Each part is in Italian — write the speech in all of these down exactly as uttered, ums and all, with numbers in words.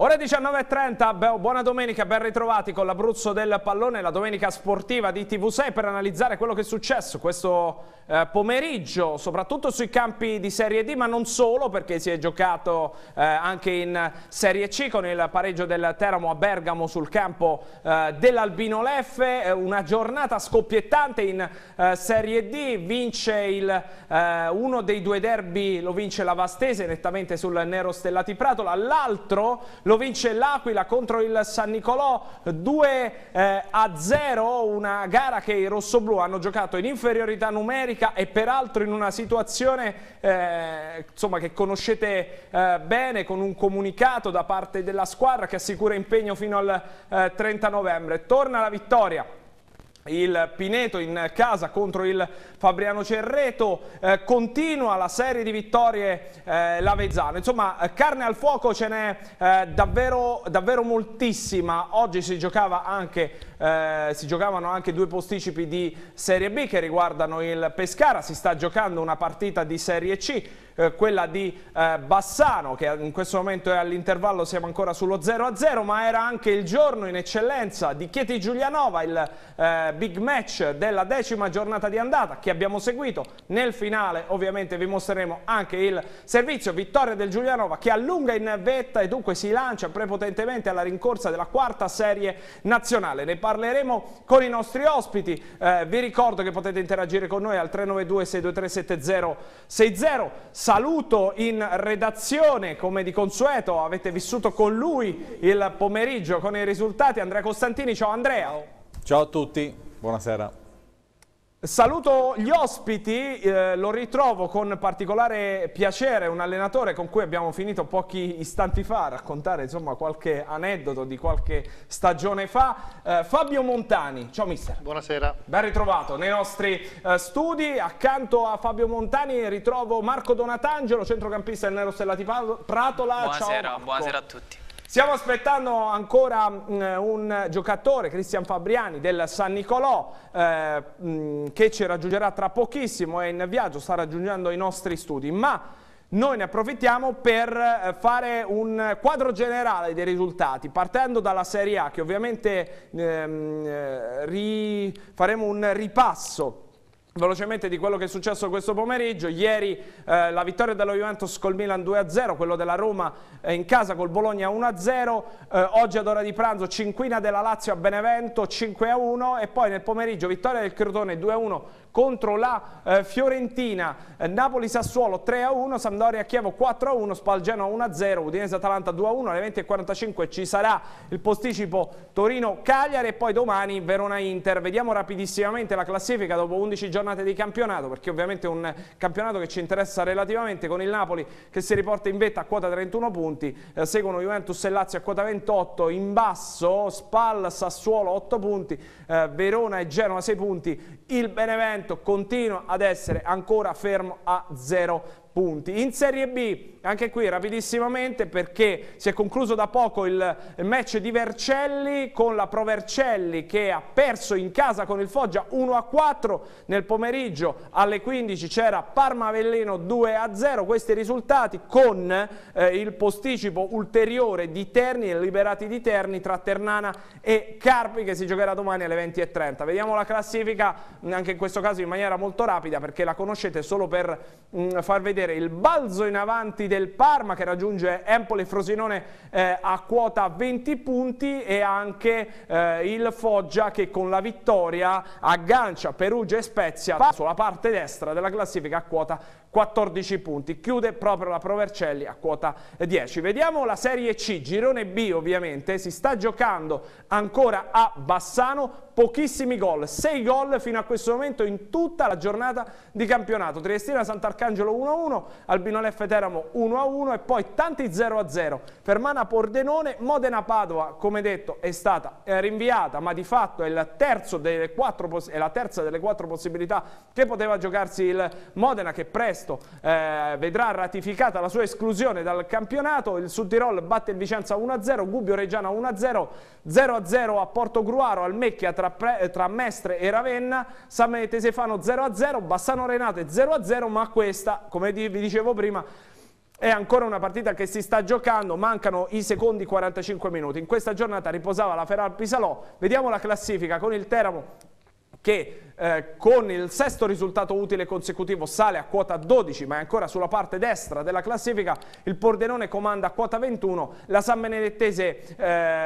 Ore diciannove e trenta, buona domenica, ben ritrovati con l'Abruzzo del Pallone, la domenica sportiva di T V sei per analizzare quello che è successo questo eh, pomeriggio, soprattutto sui campi di Serie D, ma non solo, perché si è giocato eh, anche in Serie C con il pareggio del Teramo a Bergamo sul campo eh, dell'Albino Leffe, eh, una giornata scoppiettante in eh, Serie D, vince il, eh, uno dei due derby, lo vince la Vastese nettamente sul Nero Stellati Pratola, l'altro lo vince l'Aquila contro il San Nicolò due a zero, una gara che i rossoblù hanno giocato in inferiorità numerica e peraltro in una situazione eh, insomma, che conoscete eh, bene, con un comunicato da parte della squadra che assicura impegno fino al eh, trenta novembre. Torna la vittoria il Pineto in casa contro il Fabriano Cerreto, eh, continua la serie di vittorie eh, l'Avezzano, insomma carne al fuoco ce n'è eh, davvero, davvero moltissima. Oggi si giocava anche, eh, si giocavano anche due posticipi di Serie B che riguardano il Pescara, si sta giocando una partita di Serie C, eh, quella di eh, Bassano che in questo momento è all'intervallo, siamo ancora sullo zero a zero, ma era anche il giorno in eccellenza di Chieti Giulianova, il eh, big match della decima giornata di andata che abbiamo seguito. Nel finale ovviamente vi mostreremo anche il servizio, vittoria del Giulianova che allunga in vetta e dunque si lancia prepotentemente alla rincorsa della quarta serie nazionale. Ne parleremo con i nostri ospiti, eh, vi ricordo che potete interagire con noi al tre nove due sei due tre sette zero sei zero. Saluto in redazione come di consueto, avete vissuto con lui il pomeriggio con i risultati, Andrea Costantini. Ciao Andrea. Ciao a tutti. Buonasera. Saluto gli ospiti, eh, lo ritrovo con particolare piacere, un allenatore con cui abbiamo finito pochi istanti fa a raccontare insomma qualche aneddoto di qualche stagione fa, eh, Fabio Montani. Ciao mister. Buonasera. Ben ritrovato nei nostri eh, studi. Accanto a Fabio Montani ritrovo Marco Donatangelo, centrocampista del Nero Stellati Pratola. Buonasera, Ciao, buonasera a tutti. Stiamo aspettando ancora mh, un giocatore, Cristian Fabriani del San Nicolò, eh, mh, che ci raggiungerà tra pochissimo, è in viaggio, sta raggiungendo i nostri studi, ma noi ne approfittiamo per fare un quadro generale dei risultati, partendo dalla Serie A, che ovviamente ehm, eh, ri, faremo un ripasso velocemente di quello che è successo questo pomeriggio. Ieri eh, la vittoria dello Juventus col Milan due a zero, quello della Roma eh, in casa col Bologna uno a zero, eh, oggi ad ora di pranzo cinquina della Lazio a Benevento cinque a uno e poi nel pomeriggio vittoria del Crotone due a uno contro la eh, Fiorentina, eh, Napoli-Sassuolo tre a uno, Sampdoria-Chievo quattro a uno, Spal-Genoa uno a zero, Udinese-Atalanta due a uno, alle venti e quarantacinque ci sarà il posticipo Torino-Cagliari e poi domani Verona-Inter. Vediamo rapidissimamente la classifica dopo undici giornate di campionato, perché ovviamente è un campionato che ci interessa relativamente, con il Napoli che si riporta in vetta a quota trentuno punti, eh, seguono Juventus e Lazio a quota ventotto, in basso Spal, Sassuolo otto punti, eh, Verona e Genoa sei punti, il Benevento continua ad essere ancora fermo a zero punti. In Serie B, anche qui rapidissimamente, perché si è concluso da poco il match di Vercelli con la Pro Vercelli che ha perso in casa con il Foggia uno a quattro. Nel pomeriggio alle quindici c'era Parma Avellino due a zero. Questi risultati con eh, il posticipo ulteriore di Terni e Liberati di Terni tra Ternana e Carpi che si giocherà domani alle venti e trenta. Vediamo la classifica anche in questo caso in maniera molto rapida, perché la conoscete, solo per mh, far vedere il balzo in avanti del Parma che raggiunge Empoli e Frosinone eh, a quota venti punti, e anche eh, il Foggia che con la vittoria aggancia Perugia e Spezia sulla parte destra della classifica a quota quattordici punti. Chiude proprio la Pro Vercelli a quota dieci. Vediamo la Serie C, girone B ovviamente, si sta giocando ancora a Bassano, pochissimi gol, sei gol fino a questo momento in tutta la giornata di campionato. Triestina Sant'Arcangelo uno a uno, Albino Leffe Teramo uno a uno e poi tanti zero a zero. Fermana Pordenone, Modena Padova, come detto, è stata rinviata, ma di fatto è, il terzo delle quattro è la terza delle quattro possibilità che poteva giocarsi il Modena, che presto eh, vedrà ratificata la sua esclusione dal campionato. Il Sud Tirol batte il Vicenza uno a zero, Gubbio Reggiana uno a zero, zero a zero a Portogruaro al Mecchia tra, pre, tra Mestre e Ravenna, San Benedetto Sefano zero a zero, Bassano Renate zero a zero, ma questa, come vi dicevo prima, È ancora una partita che si sta giocando, mancano i secondi quarantacinque minuti. In questa giornata riposava la Feral Pisalò. Vediamo la classifica con il Teramo che eh, con il sesto risultato utile consecutivo sale a quota dodici, ma è ancora sulla parte destra della classifica. Il Pordenone comanda a quota ventuno, la San Benedettese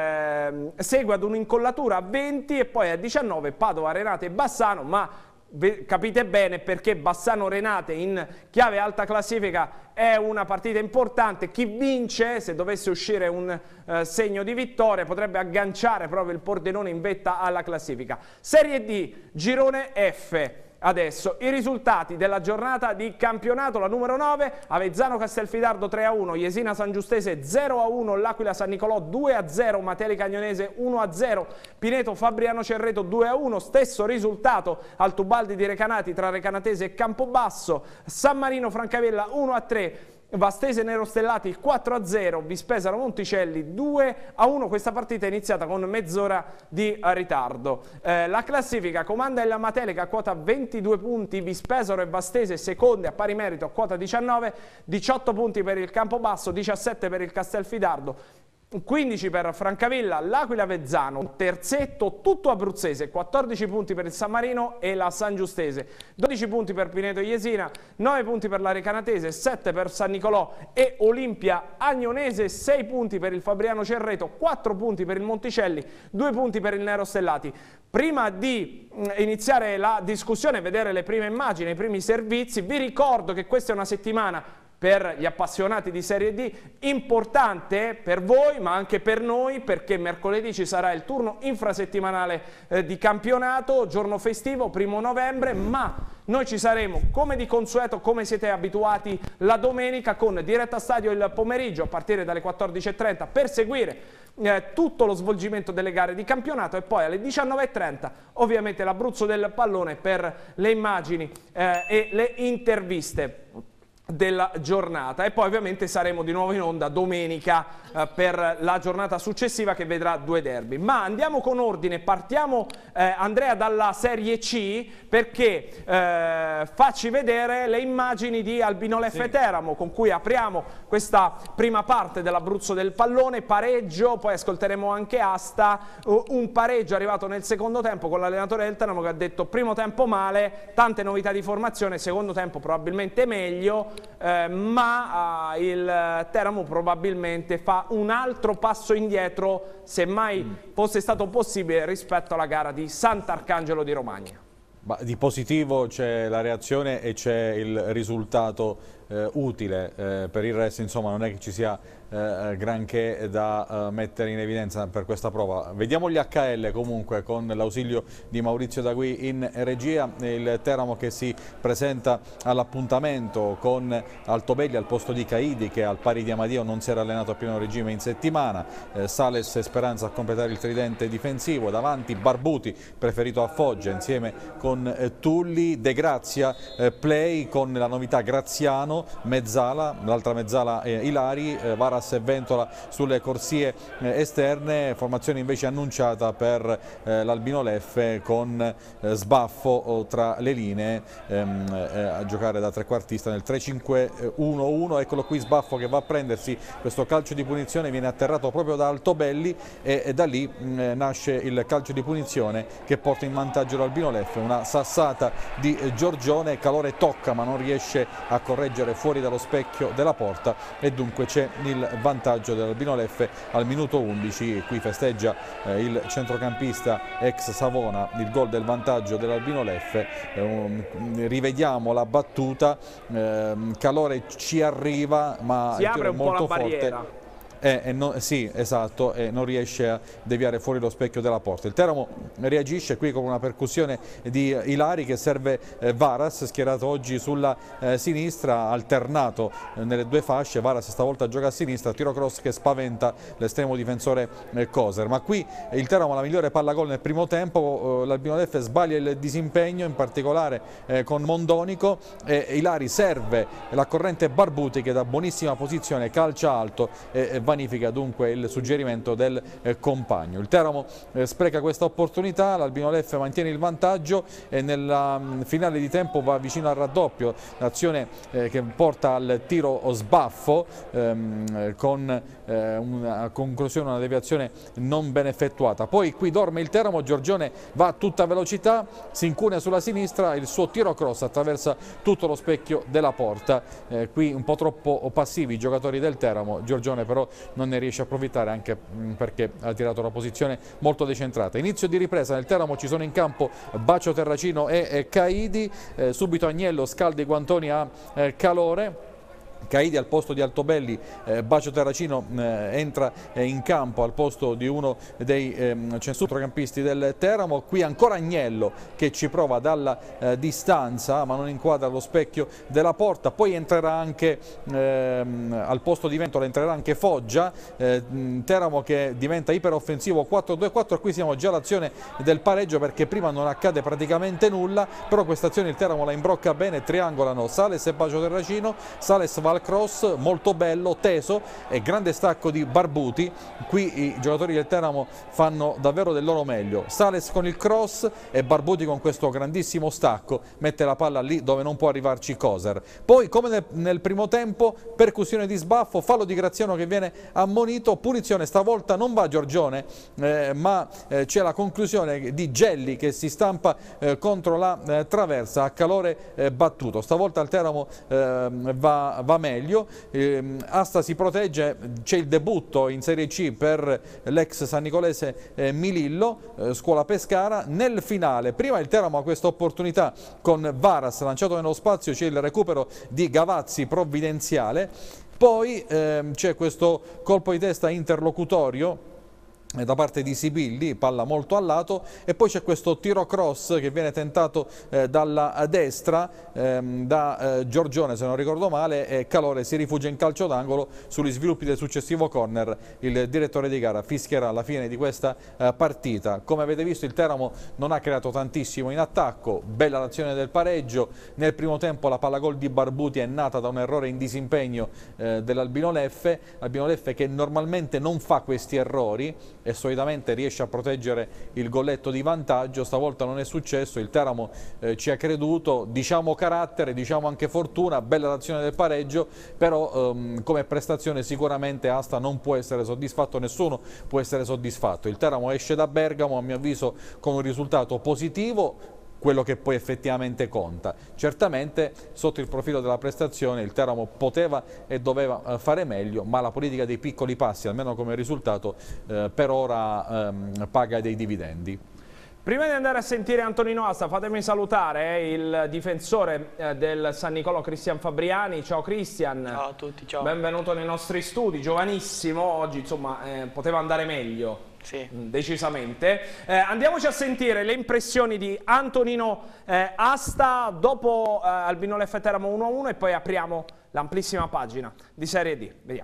eh, segue ad un'incollatura a venti e poi a diciannove Padova, Renate e Bassano, ma capite bene perché Bassano-Renate in chiave alta classifica è una partita importante. Chi vince, se dovesse uscire un eh, segno di vittoria, potrebbe agganciare proprio il Pordenone in vetta alla classifica. Serie D, girone F. Adesso i risultati della giornata di campionato: la numero nove, Avezzano Castelfidardo tre a uno, Jesina San Giustese zero a uno, L'Aquila San Nicolò due a zero, Mateli Cagnonese uno a zero, Pineto Fabriano Cerreto due a uno, stesso risultato Altubaldi di Recanati tra Recanatese e Campobasso, San Marino Francavilla uno a tre, Vastese Nerostellati quattro a zero, Vispesaro Monticelli due a uno. Questa partita è iniziata con mezz'ora di ritardo. Eh, la classifica comanda il Matelica a quota ventidue punti, Vispesaro e Vastese seconde a pari merito a quota diciannove, diciotto punti per il Campobasso, diciassette per il Castelfidardo, quindici per Francavilla, L'Aquila Avezzano, terzetto tutto abruzzese, quattordici punti per il San Marino e la San Giustese, dodici punti per Pineto e Jesina, nove punti per la Recanatese, sette per San Nicolò e Olimpia Agnonese, sei punti per il Fabriano Cerreto, quattro punti per il Monticelli, due punti per il Nerostellati. Prima di iniziare la discussione e vedere le prime immagini, i primi servizi, vi ricordo che questa è una settimana per gli appassionati di Serie D importante per voi ma anche per noi, perché mercoledì ci sarà il turno infrasettimanale eh, di campionato, giorno festivo, primo novembre, ma noi ci saremo come di consueto, come siete abituati, la domenica con diretta stadio il pomeriggio a partire dalle quattordici e trenta per seguire eh, tutto lo svolgimento delle gare di campionato, e poi alle diciannove e trenta ovviamente l'Abruzzo del pallone per le immagini eh, e le interviste della giornata. E poi ovviamente saremo di nuovo in onda domenica eh, per la giornata successiva che vedrà due derby. Ma andiamo con ordine, partiamo eh, Andrea dalla Serie C, perché eh, facci vedere le immagini di Albinole F Teramo con cui apriamo questa prima parte dell'Abruzzo del pallone. Pareggio, poi ascolteremo anche Asta, un pareggio arrivato nel secondo tempo con l'allenatore del Teramo che ha detto primo tempo male, tante novità di formazione, secondo tempo probabilmente meglio. Eh, ma eh, il Teramo probabilmente fa un altro passo indietro, se mai mm. fosse stato possibile, rispetto alla gara di Sant'Arcangelo di Romagna. Ma di positivo c'è la reazione e c'è il risultato eh, utile, eh, per il resto insomma non è che ci sia eh, granché da eh, mettere in evidenza per questa prova. Vediamo gli H L comunque con l'ausilio di Maurizio Dagui in regia, il Teramo che si presenta all'appuntamento con Altobelli al posto di Caidi, che al pari di Amadio non si era allenato a pieno regime in settimana, eh, Sales e Speranza a completare il tridente difensivo, davanti Barbuti preferito a Foggia insieme con eh, Tulli, De Grazia, eh, play con la novità Graziano, mezzala, l'altra mezzala eh, Ilari, eh, Varas e Ventola sulle corsie eh, esterne, formazione invece annunciata per eh, l'Albinoleffe con eh, Sbaffo tra le linee ehm, eh, a giocare da trequartista nel tre cinque uno uno. Eccolo qui Sbaffo che va a prendersi questo calcio di punizione, viene atterrato proprio da Altobelli e, e da lì mh, nasce il calcio di punizione che porta in vantaggio l'Albinoleffe, una sassata di eh, Giorgione, Calore tocca ma non riesce a correggere fuori dallo specchio della porta e dunque c'è il vantaggio dell'Albinoleffe al minuto undici. Qui festeggia eh, il centrocampista ex Savona il gol del vantaggio dell'Albinoleffe. Eh, um, rivediamo la battuta, eh, Calore ci arriva ma si apre un molto po' la forte. barriera. Eh, eh, no, sì, esatto, e eh, non riesce a deviare fuori lo specchio della porta. Il Teramo reagisce qui con una percussione di Ilari che serve eh, Varas, schierato oggi sulla eh, sinistra, alternato eh, nelle due fasce. Varas stavolta gioca a sinistra, tiro cross che spaventa l'estremo difensore eh, Coser. Ma qui eh, il Teramo ha la migliore palla gol nel primo tempo, eh, l'Albinoleffe sbaglia il disimpegno, in particolare eh, con Mondonico, e Ilari serve la corrente Barbuti che da buonissima posizione calcia alto e vanifica dunque il suggerimento del eh, compagno. Il Teramo eh, spreca questa opportunità, l'Albino Leffe mantiene il vantaggio e nella mh, finale di tempo va vicino al raddoppio, l'azione eh, che porta al tiro sbaffo ehm, con eh, una conclusione, una deviazione non ben effettuata. Poi qui dorme il Teramo, Giorgione va a tutta velocità, si incunea sulla sinistra, il suo tiro cross attraversa tutto lo specchio della porta. Eh, qui un po' troppo passivi i giocatori del Teramo, Giorgione però non ne riesce a approfittare anche perché ha tirato una posizione molto decentrata. Inizio di ripresa, nel Teramo ci sono in campo Bacio Terracino e, e Caidi, eh, subito Agnello scalda i guantoni a eh, calore. Caidi al posto di Altobelli, eh, Bacio Terracino eh, entra eh, in campo al posto di uno dei eh, centrocampisti del Teramo. Qui ancora Agnello che ci prova dalla eh, distanza ma non inquadra lo specchio della porta. Poi entrerà anche eh, al posto di Ventola entrerà anche Foggia, eh, Teramo che diventa iperoffensivo quattro due quattro. Qui siamo già all'azione del pareggio perché prima non accade praticamente nulla, però questa azione il Teramo la imbrocca bene, triangolano Sales e Bacio Terracino. Sales va al cross, molto bello, teso e grande stacco di Barbuti. Qui i giocatori del Teramo fanno davvero del loro meglio. Sales con il cross e Barbuti con questo grandissimo stacco mette la palla lì dove non può arrivarci Coser. Poi come nel, nel primo tempo, percussione di sbaffo, fallo di Graziano che viene ammonito, punizione, stavolta non va Giorgione eh, ma eh, c'è la conclusione di Gelli che si stampa eh, contro la eh, traversa a calore eh, battuto. Stavolta il Teramo eh, va, va meglio, eh, Asta si protegge, c'è il debutto in Serie C per l'ex sannicolese eh, Milillo, eh, Scuola Pescara. Nel finale, prima il Teramo ha questa opportunità con Varas lanciato nello spazio, c'è il recupero di Gavazzi provvidenziale, poi eh, c'è questo colpo di testa interlocutorio da parte di Sibilli, palla molto a lato, e poi c'è questo tiro cross che viene tentato eh, dalla destra ehm, da eh, Giorgione se non ricordo male, e Calore si rifugia in calcio d'angolo. Sugli sviluppi del successivo corner il direttore di gara fischierà alla fine di questa eh, partita. Come avete visto il Teramo non ha creato tantissimo in attacco, bella l'azione del pareggio. Nel primo tempo la palla gol di Barbuti è nata da un errore in disimpegno eh, dell'Albino Leffe, Albino Leffe che normalmente non fa questi errori e solitamente riesce a proteggere il golletto di vantaggio. Stavolta non è successo, il Teramo eh, ci ha creduto, diciamo carattere, diciamo anche fortuna, bella l'azione del pareggio, però ehm, come prestazione sicuramente Asta non può essere soddisfatto, nessuno può essere soddisfatto. Il Teramo esce da Bergamo a mio avviso con un risultato positivo, quello che poi effettivamente conta. Certamente sotto il profilo della prestazione il Teramo poteva e doveva fare meglio, ma la politica dei piccoli passi, almeno come risultato, eh, per ora ehm, paga dei dividendi. Prima di andare a sentire Antonino Asta, fatemi salutare eh, il difensore eh, del San Nicolò, Cristian Fabriani. Ciao Cristian. Ciao a tutti, ciao. Benvenuto nei nostri studi, giovanissimo, oggi insomma eh, poteva andare meglio. Sì. Decisamente. Eh, andiamoci a sentire le impressioni di Antonino eh, Asta dopo eh, Albino Leffe Teramo uno a uno e poi apriamo l'amplissima pagina di Serie D. Vediamo.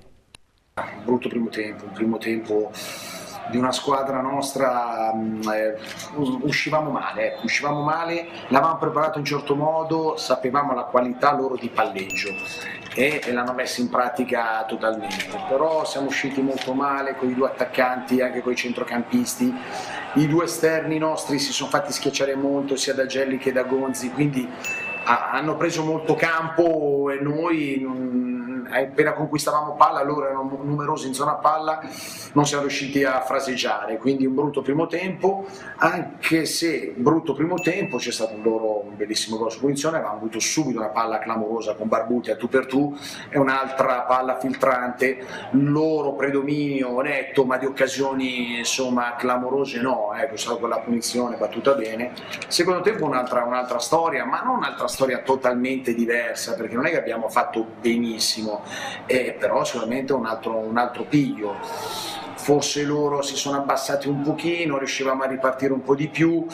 Brutto primo tempo, un primo tempo di una squadra nostra, eh, uscivamo male, ecco, uscivamo male, l'avevamo preparato in un certo modo, sapevamo la qualità loro di palleggio e, e l'hanno messa in pratica totalmente, però siamo usciti molto male con i due attaccanti, anche con i centrocampisti, i due esterni nostri si sono fatti schiacciare molto sia da Gelli che da Gonzi, quindi ah, hanno preso molto campo e noi non, appena conquistavamo palla, loro erano numerosi in zona palla, non siamo riusciti a fraseggiare, quindi un brutto primo tempo, anche se brutto primo tempo c'è stato un loro un bellissimo gol su punizione, avevamo avuto subito una palla clamorosa con Barbuti a tu per tu e un'altra palla filtrante, loro predominio netto ma di occasioni insomma clamorose no, ecco, è stata quella punizione battuta bene. Secondo tempo un'altra un'altra storia, ma non un'altra storia totalmente diversa, perché non è che abbiamo fatto benissimo, eh, però sicuramente un altro, un altro piglio. Forse loro si sono abbassati un pochino, riuscivamo a ripartire un po' di più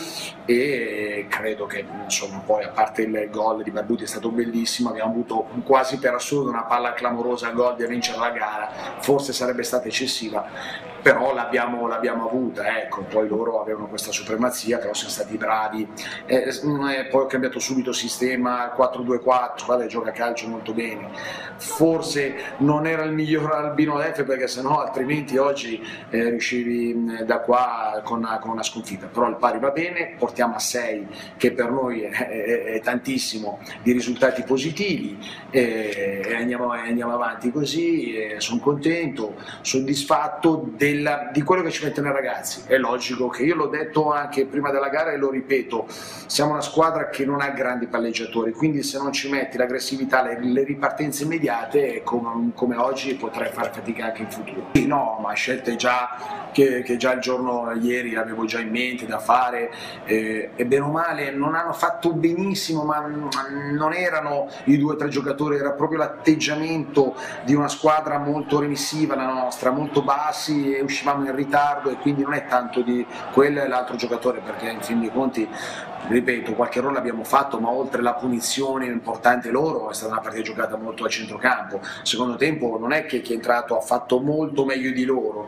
e credo che insomma poi a parte il gol di Barbuti è stato bellissimo, abbiamo avuto quasi per assurdo una palla clamorosa a gol di vincere la gara, forse sarebbe stata eccessiva però l'abbiamo, l'abbiamo avuta, ecco. Poi loro avevano questa supremazia, però siamo stati bravi, eh, eh, poi ho cambiato subito sistema quattro due quattro, guarda, gioca a calcio molto bene, forse non era il miglior Albino F, perché sennò altrimenti oggi eh, riuscivi da qua con una, con una sconfitta, però il pari va bene, portiamo a sei, che per noi è, è, è tantissimo, di risultati positivi, e, e andiamo, andiamo avanti così, e sono contento, soddisfatto della, di quello che ci mettono i ragazzi. È logico che, io l'ho detto anche prima della gara e lo ripeto, siamo una squadra che non ha grandi palleggiatori, quindi se non ci metti l'aggressività, le, le ripartenze immediate, come, come oggi, potrai fare fatica anche in futuro. No, ma scelte già che, che già il giorno ieri avevo già in mente da fare, eh, e bene o male non hanno fatto benissimo, ma non erano i due o tre giocatori, era proprio l'atteggiamento di una squadra molto remissiva, la nostra, molto bassi, e uscivamo in ritardo, e quindi non è tanto di quello e l'altro giocatore, perché in fin dei conti, ripeto, qualche errore l'abbiamo fatto, ma oltre la punizione importante loro, è stata una partita giocata molto a centrocampo. Secondo tempo non è che chi è entrato ha fatto molto meglio di loro.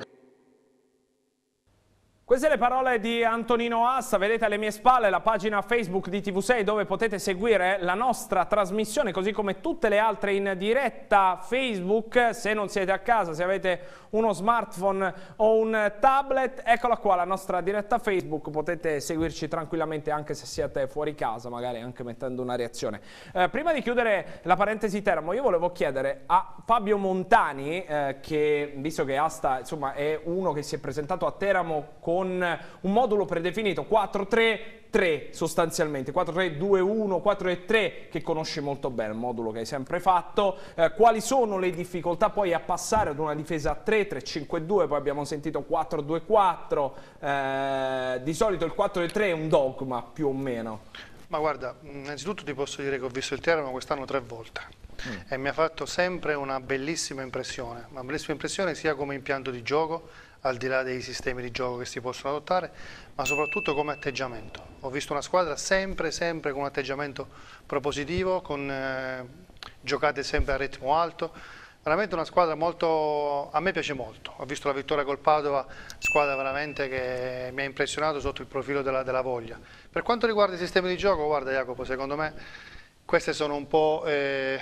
Queste le parole di Antonino Assa, vedete alle mie spalle la pagina Facebook di T V sei, dove potete seguire la nostra trasmissione, così come tutte le altre in diretta Facebook. Se non siete a casa, se avete uno smartphone o un tablet, eccola qua la nostra diretta Facebook, potete seguirci tranquillamente anche se siete fuori casa, magari anche mettendo una reazione. Eh, prima di chiudere la parentesi Teramo, io volevo chiedere a Fabio Montani, eh, che visto che Asta insomma è uno che si è presentato a Teramo con con un modulo predefinito quattro tre tre sostanzialmente, quattro tre due uno, quattro tre tre, che conosci molto bene, il modulo che hai sempre fatto, eh, quali sono le difficoltà poi a passare ad una difesa a tre tre cinque due, poi abbiamo sentito quattro due quattro, eh, di solito il quattro tre tre è un dogma più o meno. Ma guarda, innanzitutto ti posso dire che ho visto il Teramo quest'anno tre volte mm. e mi ha fatto sempre una bellissima impressione, una bellissima impressione sia come impianto di gioco, al di là dei sistemi di gioco che si possono adottare, ma soprattutto come atteggiamento. Ho visto una squadra sempre, sempre con un atteggiamento propositivo, con eh, giocate sempre a ritmo alto, veramente una squadra molto, a me piace molto. Ho visto la vittoria col Padova, squadra veramente che mi ha impressionato sotto il profilo della, della voglia. Per quanto riguarda i sistemi di gioco, guarda Jacopo, secondo me queste sono un po'... Eh,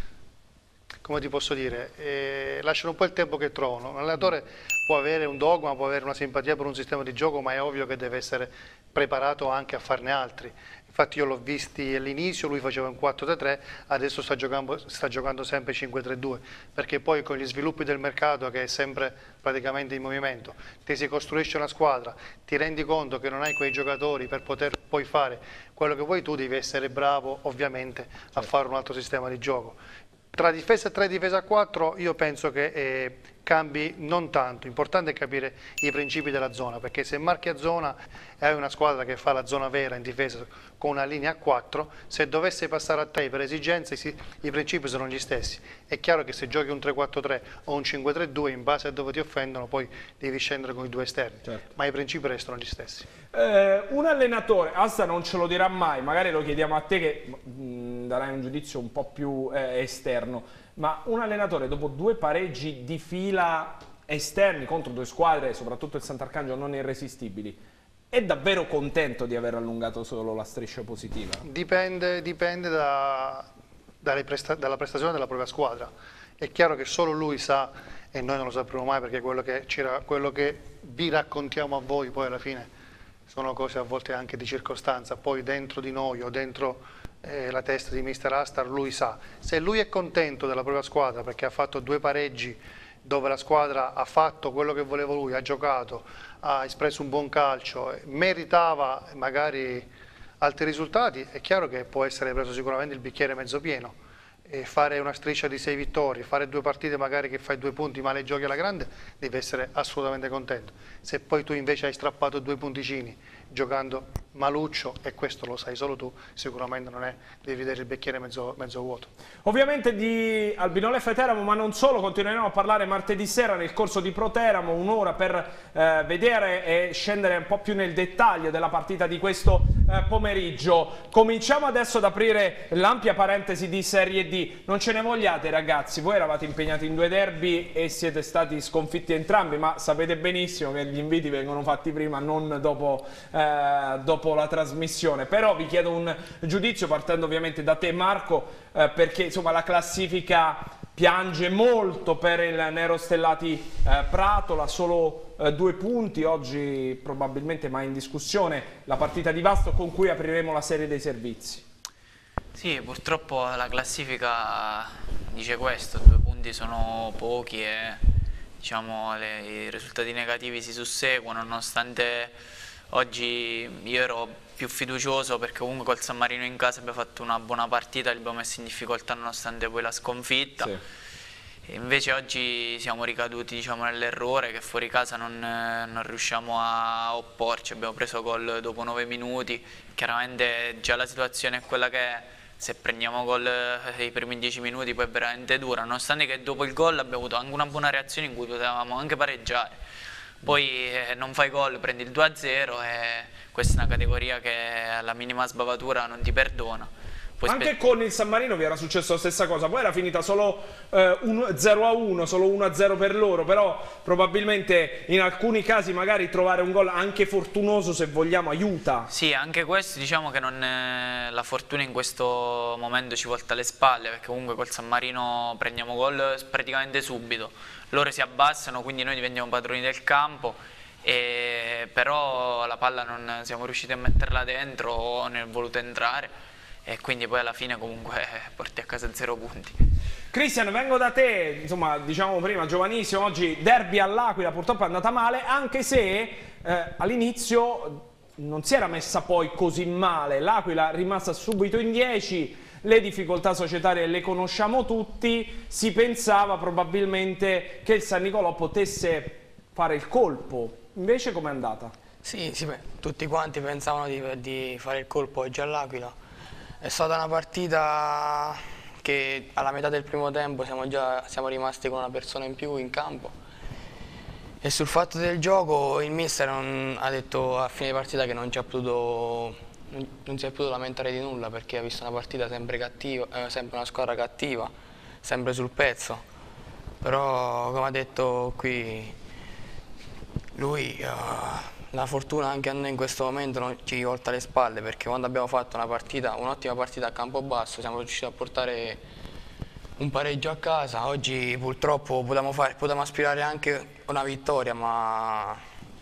come ti posso dire, eh, lasciano un po' il tempo che trovano. Un allenatore può avere un dogma, può avere una simpatia per un sistema di gioco, ma è ovvio che deve essere preparato anche a farne altri. Infatti io l'ho visti all'inizio, lui faceva un quattro tre tre, adesso sta giocando, sta giocando sempre cinque tre due, perché poi con gli sviluppi del mercato, che è sempre praticamente in movimento, ti si costruisce una squadra, ti rendi conto che non hai quei giocatori per poter poi fare quello che vuoi tu, devi essere bravo ovviamente a fare un altro sistema di gioco. Tra difesa tre e difesa a quattro io penso che eh, cambi non tanto, l'importante è capire i principi della zona, perché se marchi a zona e hai una squadra che fa la zona vera in difesa con una linea a quattro, se dovesse passare a tre per esigenze sì, i principi sono gli stessi. È chiaro che se giochi un tre quattro tre o un cinque tre due, in base a dove ti offendono poi devi scendere con i due esterni, certo. Ma i principi restano gli stessi. Eh, un allenatore, Asta non ce lo dirà mai, magari lo chiediamo a te che mh, darai un giudizio un po' più eh, esterno, ma un allenatore dopo due pareggi di fila esterni contro due squadre, soprattutto il Sant'Arcangelo, non irresistibili, è davvero contento di aver allungato solo la striscia positiva? Dipende, dipende da, presta, dalla prestazione della propria squadra. È chiaro che solo lui sa, e noi non lo sapremo mai, perché quello che, quello che vi raccontiamo a voi poi alla fine sono cose a volte anche di circostanza, poi dentro di noi o dentro eh, la testa di mister Astar lui sa. Se lui è contento della propria squadra perché ha fatto due pareggi dove la squadra ha fatto quello che voleva lui, ha giocato, ha espresso un buon calcio, meritava magari altri risultati, è chiaro che può essere preso sicuramente il bicchiere mezzo pieno. E fare una striscia di sei vittorie, fare due partite magari che fai due punti ma le giochi alla grande, devi essere assolutamente contento. Se poi tu invece hai strappato due punticini giocando maluccio, e questo lo sai solo tu, sicuramente non è, devi vedere il bicchiere mezzo, mezzo vuoto. Ovviamente di Albinole F Teramo, ma non solo, continueremo a parlare martedì sera nel corso di Pro Teramo, un'ora per eh, vedere e scendere un po' più nel dettaglio della partita di questo eh, pomeriggio. Cominciamo adesso ad aprire l'ampia parentesi di Serie D. Non ce ne vogliate ragazzi, voi eravate impegnati in due derby e siete stati sconfitti entrambi, ma sapete benissimo che gli inviti vengono fatti prima, non dopo, eh, dopo la trasmissione. Però vi chiedo un giudizio partendo ovviamente da te Marco, eh, perché insomma la classifica piange molto per il Nerostellati eh, Pratola, solo eh, due punti oggi, probabilmente mai in discussione la partita di Vasto con cui apriremo la serie dei servizi. Sì, purtroppo la classifica dice questo, due punti sono pochi e diciamo le, i risultati negativi si susseguono, nonostante oggi io ero più fiducioso perché comunque col San Marino in casa abbiamo fatto una buona partita, li abbiamo messi in difficoltà nonostante poi la sconfitta. Sì. E invece oggi siamo ricaduti diciamo, nell'errore che fuori casa non, non riusciamo a opporci, abbiamo preso gol dopo nove minuti, chiaramente già la situazione è quella che è, se prendiamo gol nei primi dieci minuti poi è veramente dura, nonostante che dopo il gol abbiamo avuto anche una buona reazione in cui potevamo anche pareggiare. Poi eh, non fai gol, prendi il due a zero e questa è una categoria che alla minima sbavatura non ti perdona. Poi anche con il San Marino vi era successo la stessa cosa, poi era finita solo eh, zero a uno, solo uno a zero per loro, però probabilmente in alcuni casi magari trovare un gol anche fortunoso, se vogliamo, aiuta. Sì, anche questo diciamo che non è, la fortuna in questo momento ci volta alle spalle, perché comunque col San Marino prendiamo gol praticamente subito, loro si abbassano, quindi noi diventiamo padroni del campo, e però la palla non siamo riusciti a metterla dentro o ne è voluta entrare, e quindi poi alla fine comunque porti a casa zero punti. Cristian, vengo da te, insomma diciamo prima giovanissimo, oggi derby all'Aquila, purtroppo è andata male, anche se eh, all'inizio non si era messa poi così male, l'Aquila è rimasta subito in dieci, le difficoltà societarie le conosciamo tutti, si pensava probabilmente che il San Nicolò potesse fare il colpo, invece com'è andata? Sì, sì, tutti quanti pensavano di, di fare il colpo oggi all'Aquila. È stata una partita che alla metà del primo tempo siamo, già, siamo rimasti con una persona in più in campo, e sul fatto del gioco il mister non, ha detto a fine partita che non, ci ha potuto, non, non si è potuto lamentare di nulla, perché ha visto una partita sempre cattiva, eh, sempre una squadra cattiva, sempre sul pezzo, però come ha detto qui lui, uh, la fortuna anche a noi in questo momento non ci volta le spalle, perché quando abbiamo fatto una partita, un'ottima partita a Campobasso, siamo riusciti a portare un pareggio a casa. Oggi purtroppo potevamo, fare, potevamo aspirare anche una vittoria, ma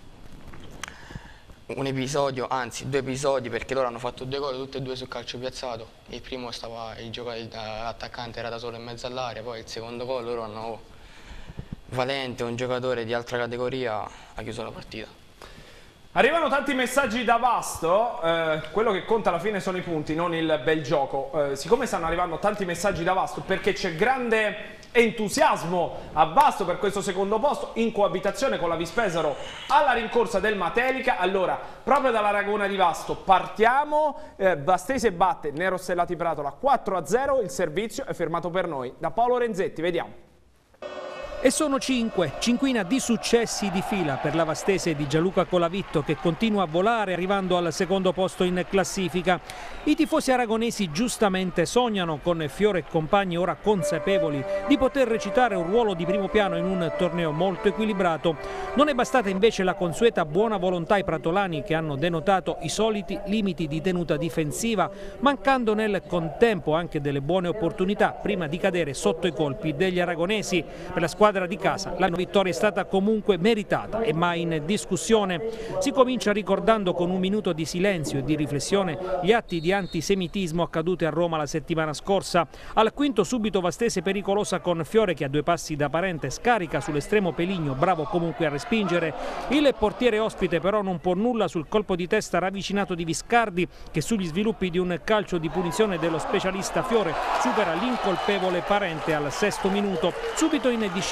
un episodio, anzi due episodi, perché loro hanno fatto due gol tutti e due sul calcio piazzato. Il primo stava, l'attaccante era da solo in mezzo all'area, poi il secondo gol loro hanno Valente, un giocatore di altra categoria, ha chiuso la partita. Arrivano tanti messaggi da Vasto, eh, quello che conta alla fine sono i punti, non il bel gioco. Eh, siccome stanno arrivando tanti messaggi da Vasto, perché c'è grande entusiasmo a Vasto per questo secondo posto, in coabitazione con la Vispesaro alla rincorsa del Matelica, allora proprio dalla Ragona di Vasto partiamo, eh, Vastese batte Nerostellati Pratola quattro a zero, il servizio è firmato per noi da Paolo Renzetti, vediamo. E sono cinque, cinquina di successi di fila per la Vastese di Gianluca Colavitto, che continua a volare arrivando al secondo posto in classifica. I tifosi aragonesi giustamente sognano, con Fiore e compagni ora consapevoli di poter recitare un ruolo di primo piano in un torneo molto equilibrato. Non è bastata invece la consueta buona volontà ai pratolani, che hanno denotato i soliti limiti di tenuta difensiva, mancando nel contempo anche delle buone opportunità prima di cadere sotto i colpi degli aragonesi. Per la squadra di casa la vittoria è stata comunque meritata e mai in discussione. Si comincia ricordando con un minuto di silenzio e di riflessione gli atti di antisemitismo accaduti a Roma la settimana scorsa. Al quinto subito Vastese pericolosa con Fiore, che a due passi da Parente scarica sull'estremo Peligno, bravo comunque a respingere. Il portiere ospite però non può nulla sul colpo di testa ravvicinato di Viscardi, che sugli sviluppi di un calcio di punizione dello specialista Fiore supera l'incolpevole Parente al sesto minuto. Subito in discesa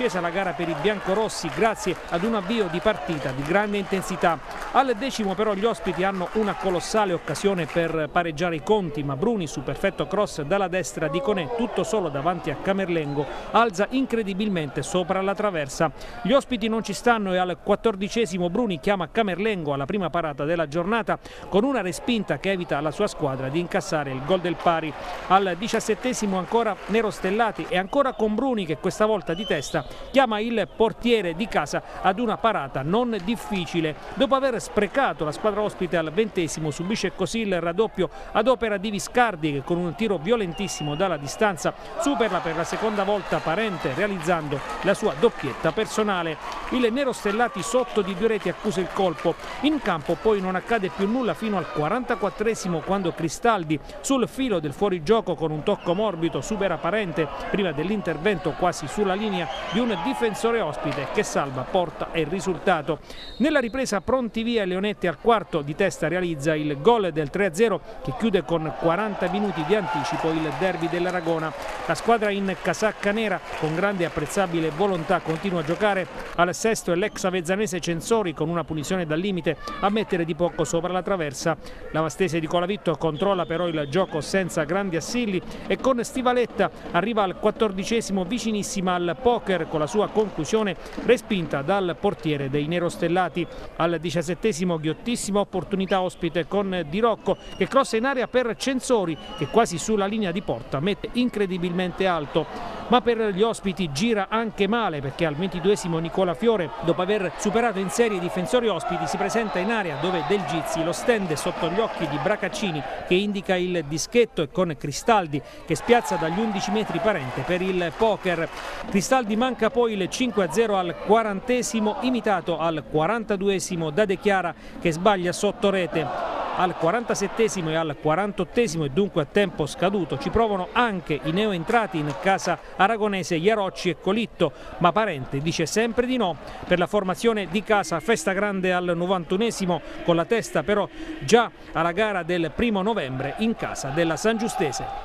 riaccesa la gara per i biancorossi grazie ad un avvio di partita di grande intensità. Al decimo però gli ospiti hanno una colossale occasione per pareggiare i conti, ma Bruni su perfetto cross dalla destra di Conè, tutto solo davanti a Camerlengo, alza incredibilmente sopra la traversa. Gli ospiti non ci stanno e al quattordicesimo Bruni chiama Camerlengo alla prima parata della giornata con una respinta che evita alla sua squadra di incassare il gol del pari. Al diciassettesimo ancora Nerostellati e ancora con Bruni che questa volta di testa chiama il portiere di casa ad una parata non difficile. Dopo aver sprecato la squadra ospite al ventesimo subisce così il raddoppio ad opera di Viscardi che con un tiro violentissimo dalla distanza supera per la seconda volta Parente realizzando la sua doppietta personale. Il Nerostellati sotto di due reti accusa il colpo. In campo poi non accade più nulla fino al quarantaquattresimo quando Cristaldi sul filo del fuorigioco con un tocco morbido supera Parente prima dell'intervento quasi sulla linea di un difensore ospite che salva porta e il risultato. Nella ripresa pronti via Leonetti al quarto di testa realizza il gol del tre a zero che chiude con quaranta minuti di anticipo il derby dell'Aragona. La squadra in casacca nera con grande e apprezzabile volontà continua a giocare. Al sesto è l'ex avezzanese Censori con una punizione dal limite a mettere di poco sopra la traversa. La Vastese di Colavitto controlla però il gioco senza grandi assilli e con Stivaletta arriva al quattordicesimo vicinissima al poker con la sua conclusione respinta dal portiere dei Nerostellati. Al diciassettesimo ghiottissima opportunità ospite con Di Rocco che crossa in area per Censori che quasi sulla linea di porta mette incredibilmente alto. Ma per gli ospiti gira anche male perché al ventiduesimo Nicola Fiore, dopo aver superato in serie i difensori ospiti, si presenta in area dove Del Gizzi lo stende sotto gli occhi di Bracaccini che indica il dischetto e con Cristaldi che spiazza dagli undici metri Parente per il poker. Cristaldi manca poi il cinque a zero al quarantesimo, imitato al quarantaduesimo da De Chiara che sbaglia sotto rete. Al quarantasettesimo e al quarantottesimo e dunque a tempo scaduto ci provano anche i neoentrati in casa aragonese Iarocci e Colitto, ma Parente dice sempre di no. Per la formazione di casa festa grande al novantunesimo con la testa però già alla gara del primo novembre in casa della San Giustese.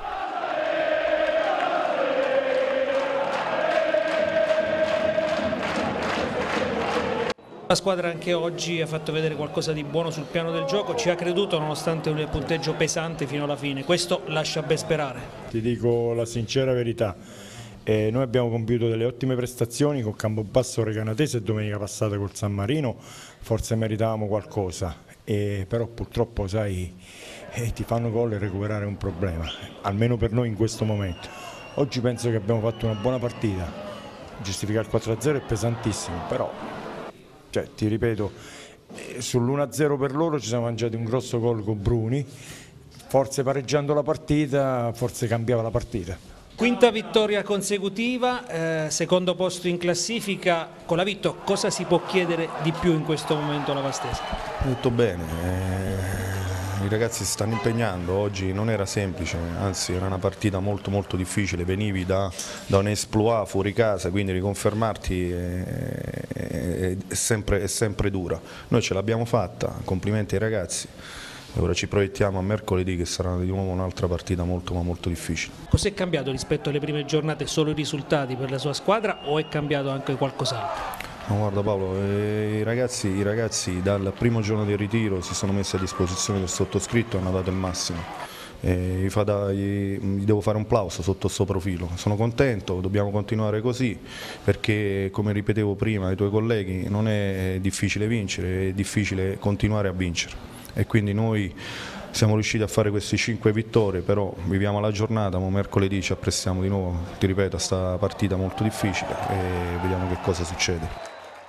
La squadra anche oggi ha fatto vedere qualcosa di buono sul piano del gioco, ci ha creduto nonostante un punteggio pesante fino alla fine, questo lascia ben sperare. Ti dico la sincera verità, eh, noi abbiamo compiuto delle ottime prestazioni con Campobasso Recanatese e domenica passata col San Marino, forse meritavamo qualcosa, eh, però purtroppo sai, eh, ti fanno gol e recuperare è un problema, almeno per noi in questo momento. Oggi penso che abbiamo fatto una buona partita, giustificare il quattro a zero è pesantissimo, però... Cioè, ti ripeto, sull'uno a zero per loro ci siamo mangiati un grosso gol con Bruni, forse pareggiando la partita, forse cambiava la partita. Quinta vittoria consecutiva, eh, secondo posto in classifica. Colavitto, cosa si può chiedere di più in questo momento alla Vastese? Tutto bene, eh, i ragazzi si stanno impegnando, oggi non era semplice, anzi era una partita molto molto difficile, venivi da, da un exploit fuori casa, quindi riconfermarti è, è, è, sempre, è sempre dura. Noi ce l'abbiamo fatta, complimenti ai ragazzi. Ora ci proiettiamo a mercoledì che sarà di nuovo un'altra partita molto ma molto difficile. Cos'è cambiato rispetto alle prime giornate? Solo i risultati per la sua squadra o è cambiato anche qualcos'altro? No, guarda Paolo, eh, i, ragazzi, i ragazzi dal primo giorno del ritiro si sono messi a disposizione del sottoscritto e hanno dato il massimo. Eh, gli, fa da, gli, gli devo fare un plauso sotto il suo profilo. Sono contento, dobbiamo continuare così perché, come ripetevo prima ai tuoi colleghi, non è difficile vincere, è difficile continuare a vincere. E quindi noi siamo riusciti a fare queste cinque vittorie, però viviamo la giornata, ma mercoledì ci apprestiamo di nuovo, ti ripeto, a questa partita molto difficile e vediamo che cosa succede.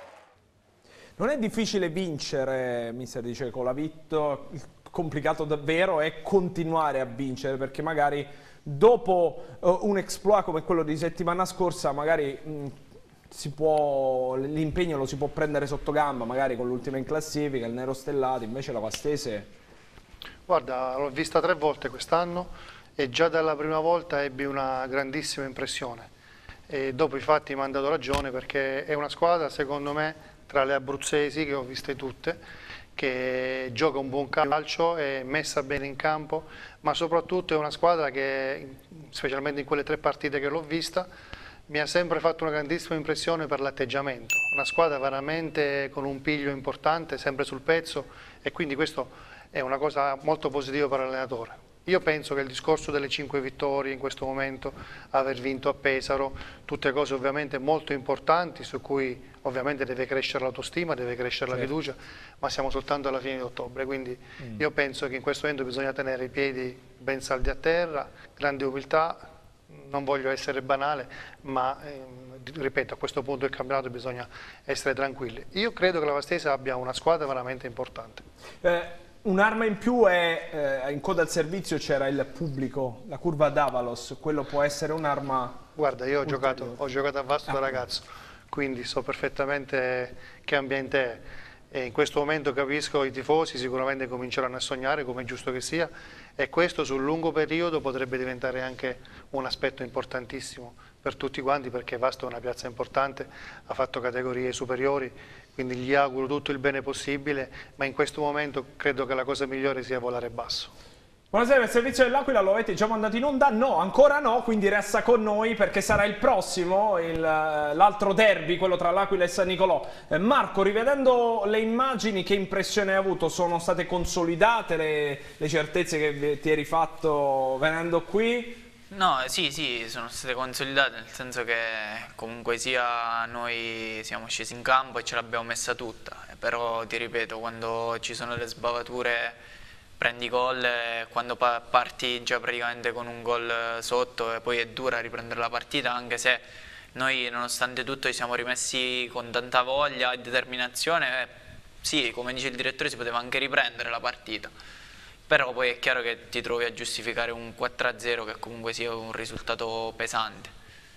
Non è difficile vincere, mister dice Colavitto, il complicato davvero è continuare a vincere, perché magari dopo uh, un exploit come quello di settimana scorsa, magari l'impegno lo si può prendere sotto gamba, magari con l'ultima in classifica, il Nerostellati, invece la Vastese... Guarda, l'ho vista tre volte quest'anno e già dalla prima volta ebbi una grandissima impressione. E dopo infatti mi hanno dato ragione perché è una squadra, secondo me, tra le abruzzesi, che ho viste tutte, che gioca un buon calcio, è messa bene in campo, ma soprattutto è una squadra che, specialmente in quelle tre partite che l'ho vista, mi ha sempre fatto una grandissima impressione per l'atteggiamento, una squadra veramente con un piglio importante, sempre sul pezzo, e quindi questo è una cosa molto positiva per l'allenatore. Io penso che il discorso delle cinque vittorie in questo momento, aver vinto a Pesaro, tutte cose ovviamente molto importanti su cui ovviamente deve crescere l'autostima, deve crescere certo. la fiducia, ma siamo soltanto alla fine di ottobre, quindi mm. io penso che in questo momento bisogna tenere i piedi ben saldi a terra, grande umiltà, non voglio essere banale, ma eh, ripeto, a questo punto del campionato bisogna essere tranquilli. Io credo che la Vastese abbia una squadra veramente importante. Eh. Un'arma in più è, eh, in coda al servizio c'era il pubblico, la curva d'Avalos, quello può essere un'arma... Guarda, io ho giocato, ho giocato a Vasto da ah. ragazzo, quindi so perfettamente che ambiente è, e in questo momento capisco i tifosi sicuramente cominceranno a sognare, come è giusto che sia, e questo sul lungo periodo potrebbe diventare anche un aspetto importantissimo per tutti quanti, perché Vasto è una piazza importante, ha fatto categorie superiori, quindi gli auguro tutto il bene possibile, ma in questo momento credo che la cosa migliore sia volare basso. Buonasera, il servizio dell'Aquila lo avete già mandato in onda? No, ancora no, quindi resta con noi perché sarà il prossimo, l'altro derby, quello tra l'Aquila e San Nicolò. Eh, Marco, rivedendo le immagini, che impressione hai avuto? Sono state consolidate le, le certezze che ti eri fatto venendo qui? No, sì, sì, sono state consolidate, nel senso che comunque sia noi siamo scesi in campo e ce l'abbiamo messa tutta, però ti ripeto, quando ci sono le sbavature prendi gol e quando parti già praticamente con un gol sotto e poi è dura riprendere la partita, anche se noi nonostante tutto ci siamo rimessi con tanta voglia e determinazione, eh, sì, come dice il direttore si poteva anche riprendere la partita. Però poi è chiaro che ti trovi a giustificare un quattro a zero che comunque sia un risultato pesante.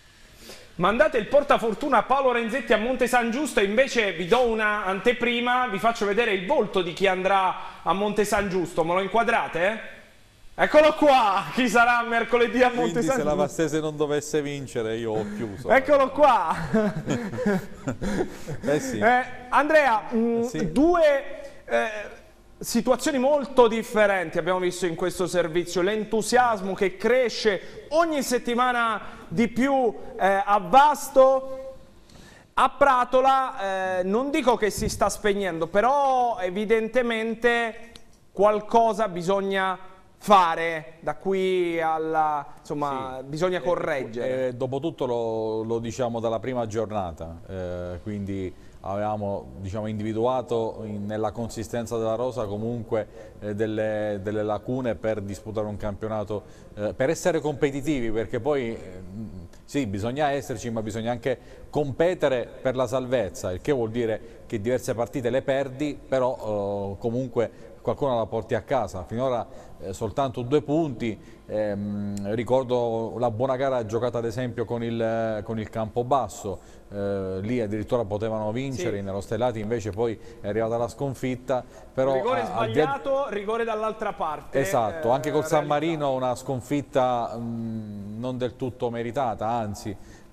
Mandate il portafortuna a Paolo Renzetti a Monte San Giusto e invece vi do una anteprima, vi faccio vedere il volto di chi andrà a Monte San Giusto. Me lo inquadrate? Eccolo qua, chi sarà mercoledì a Monte Quindi San Giusto. se la Vastese non dovesse vincere io ho chiuso. Eccolo qua. eh sì. eh, Andrea, mh, sì. due... Eh, situazioni molto differenti abbiamo visto in questo servizio, l'entusiasmo che cresce ogni settimana di più eh, a Vasto, a Pratola, eh, non dico che si sta spegnendo, però evidentemente qualcosa bisogna fare da qui alla, insomma, sì, bisogna correggere. Eh, dopotutto lo, lo diciamo dalla prima giornata, eh, quindi avevamo diciamo, individuato in, nella consistenza della rosa comunque eh, delle, delle lacune per disputare un campionato, eh, per essere competitivi, perché poi eh, sì, bisogna esserci, ma bisogna anche competere per la salvezza, il che vuol dire che diverse partite le perdi, però eh, comunque qualcuno la porti a casa. Finora eh, soltanto due punti, ehm, ricordo la buona gara giocata ad esempio con il, con il Campobasso, eh, lì addirittura potevano vincere, sì. Nello Stellati invece poi è arrivata la sconfitta. Però, rigore a, sbagliato, a... rigore dall'altra parte. Esatto, eh, anche col San Marino una sconfitta mh, non del tutto meritata, anzi.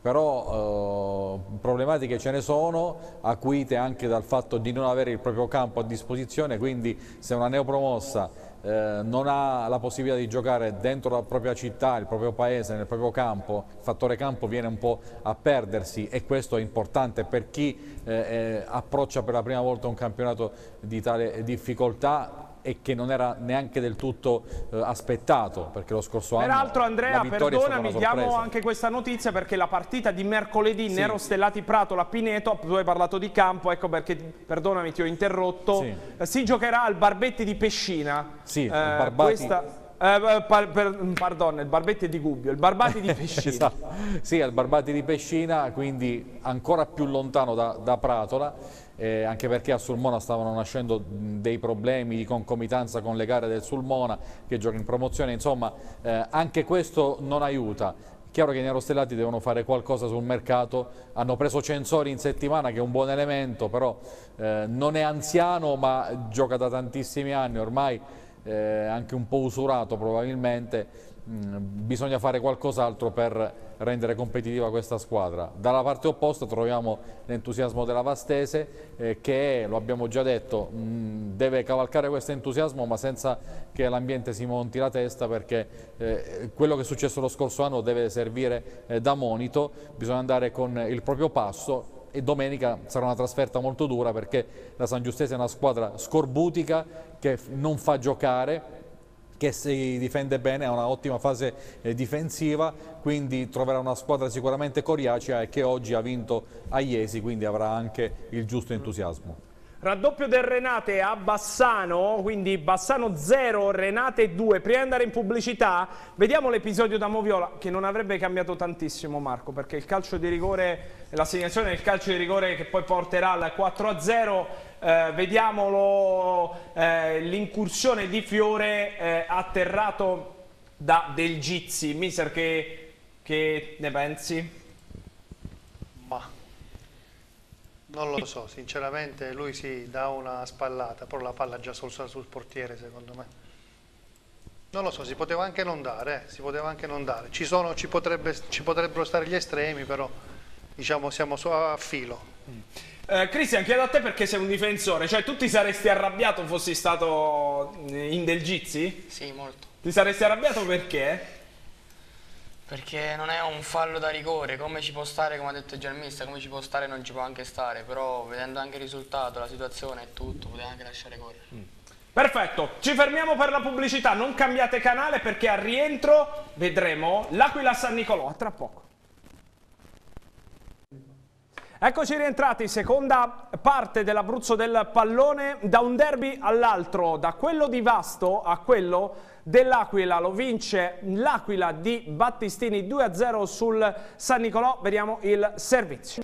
Però eh, problematiche ce ne sono, acuite anche dal fatto di non avere il proprio campo a disposizione, quindi se una neopromossa eh, non ha la possibilità di giocare dentro la propria città, il proprio paese, nel proprio campo, il fattore campo viene un po' a perdersi, e questo è importante per chi eh, eh, approccia per la prima volta un campionato di tale difficoltà e che non era neanche del tutto eh, aspettato, perché lo scorso anno peraltro Andrea, perdonami, diamo sorpresa. anche questa notizia perché la partita di mercoledì, sì. Nero Stellati Pratola Pineto, tu hai parlato di campo, ecco perché, perdonami ti ho interrotto, sì. eh, si giocherà al Barbetti di Pescina. Sì, eh, Barbati... questa... Eh, par, per, pardon, il Barbetti è di Gubbio, il Barbati di Pescina. Esatto. Sì, al Barbati di Pescina, quindi ancora più lontano da, da Pratola. Eh, anche perché a Sulmona stavano nascendo dei problemi di concomitanza con le gare del Sulmona che gioca in promozione, insomma eh, anche questo non aiuta. Chiaro che i nerostellati devono fare qualcosa sul mercato, hanno preso Censori in settimana che è un buon elemento, però eh, non è anziano ma gioca da tantissimi anni, ormai eh, anche un po' usurato probabilmente, mh, bisogna fare qualcos'altro per rendere competitiva questa squadra. Dalla parte opposta troviamo l'entusiasmo della Vastese eh, che, lo abbiamo già detto, mh, deve cavalcare questo entusiasmo ma senza che l'ambiente si monti la testa, perché eh, quello che è successo lo scorso anno deve servire eh, da monito, bisogna andare con il proprio passo e domenica sarà una trasferta molto dura perché la San Giustese è una squadra scorbutica che non fa giocare, che si difende bene, ha una ottima fase eh, difensiva, quindi troverà una squadra sicuramente coriacea e che oggi ha vinto a Iesi, quindi avrà anche il giusto entusiasmo. Raddoppio del Renate a Bassano, quindi Bassano zero, Renate due. Prima di andare in pubblicità, vediamo l'episodio da Moviola, che non avrebbe cambiato tantissimo, Marco, perché il calcio di rigore, l'assegnazione del calcio di rigore che poi porterà al quattro a zero, eh, vediamolo, eh, l'incursione di Fiore eh, atterrato da Del Gizzi. Mister, che, che ne pensi? Ma non lo so, sinceramente lui si dà una spallata, però la palla già sul, sul portiere secondo me. Non lo so, si poteva anche non dare, eh, si poteva anche non dare. Ci, sono, ci, potrebbe, ci potrebbero stare gli estremi, però diciamo siamo a filo. Mm. Eh, Cristian, chiedo a te perché sei un difensore, cioè tu ti saresti arrabbiato fossi stato in Del Gizzi? Sì, molto. Ti saresti arrabbiato perché? Perché non è un fallo da rigore, come ci può stare, come ha detto già il mister, come ci può stare non ci può anche stare, però vedendo anche il risultato, la situazione e tutto, poteva anche lasciare correre. Mm. Perfetto, ci fermiamo per la pubblicità, non cambiate canale perché al rientro vedremo l'Aquila San Nicolò, a tra poco. Eccoci rientrati, seconda parte dell'Abruzzo del pallone, da un derby all'altro, da quello di Vasto a quello dell'Aquila. Lo vince l'Aquila di Battistini due a zero sul San Nicolò, vediamo il servizio.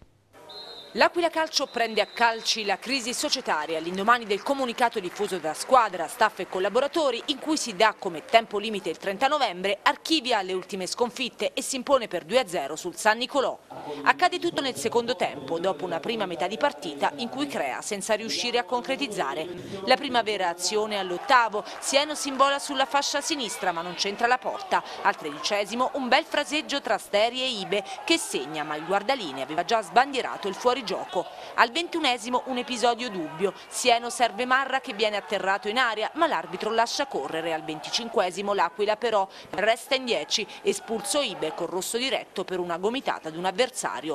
L'Aquila Calcio prende a calci la crisi societaria all'indomani del comunicato diffuso da squadra, staff e collaboratori in cui si dà come tempo limite il trenta novembre, archivia le ultime sconfitte e si impone per due a zero sul San Nicolò. Accade tutto nel secondo tempo, dopo una prima metà di partita in cui crea senza riuscire a concretizzare. La prima vera azione all'ottavo, Sieno si imbola sulla fascia sinistra ma non c'entra la porta. Al tredicesimo un bel fraseggio tra Steri e Ibe che segna, ma il guardalinee aveva già sbandierato il fuorigioco. Al ventunesimo un episodio dubbio, Sieno serve Marra che viene atterrato in aria ma l'arbitro lascia correre. Al venticinquesimo l'Aquila però resta in dieci, espulso Ibe con rosso diretto per una gomitata ad un avversario.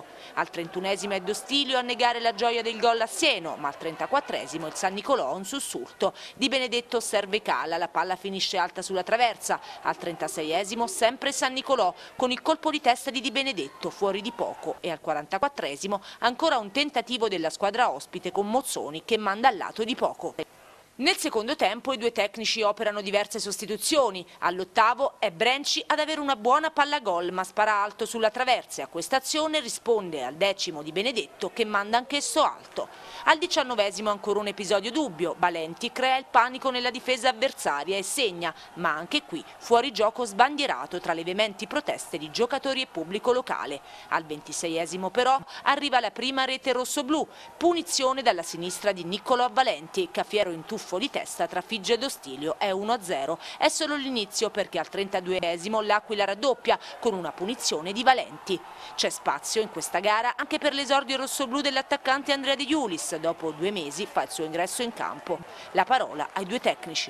Al trentunesimo è Dostilio a negare la gioia del gol a Sieno, ma al trentaquattresimo il San Nicolò ha un sussulto. Di Benedetto serve Cala, la palla finisce alta sulla traversa. Al trentaseiesimo sempre San Nicolò con il colpo di testa di Di Benedetto fuori di poco e al quarantaquattresimo ancora un tentativo della squadra ospite con Mozzoni che manda al lato di poco. Nel secondo tempo i due tecnici operano diverse sostituzioni. All'ottavo è Brenci ad avere una buona palla gol ma spara alto sulla traversa e a questa azione risponde al decimo Di Benedetto che manda anch'esso alto. Al diciannovesimo ancora un episodio dubbio. Valenti crea il panico nella difesa avversaria e segna, ma anche qui fuori gioco sbandierato tra le veementi proteste di giocatori e pubblico locale. Al ventiseiesimo però arriva la prima rete rossoblù, punizione dalla sinistra di Niccolò Valenti, Caffiero in tuffo di testa tra Figge e Dostilio, è uno a zero. È solo l'inizio perché al trentaduesimo l'Aquila raddoppia con una punizione di Valenti. C'è spazio in questa gara anche per l'esordio rossoblù dell'attaccante Andrea De Iulis, dopo due mesi fa il suo ingresso in campo. La parola ai due tecnici.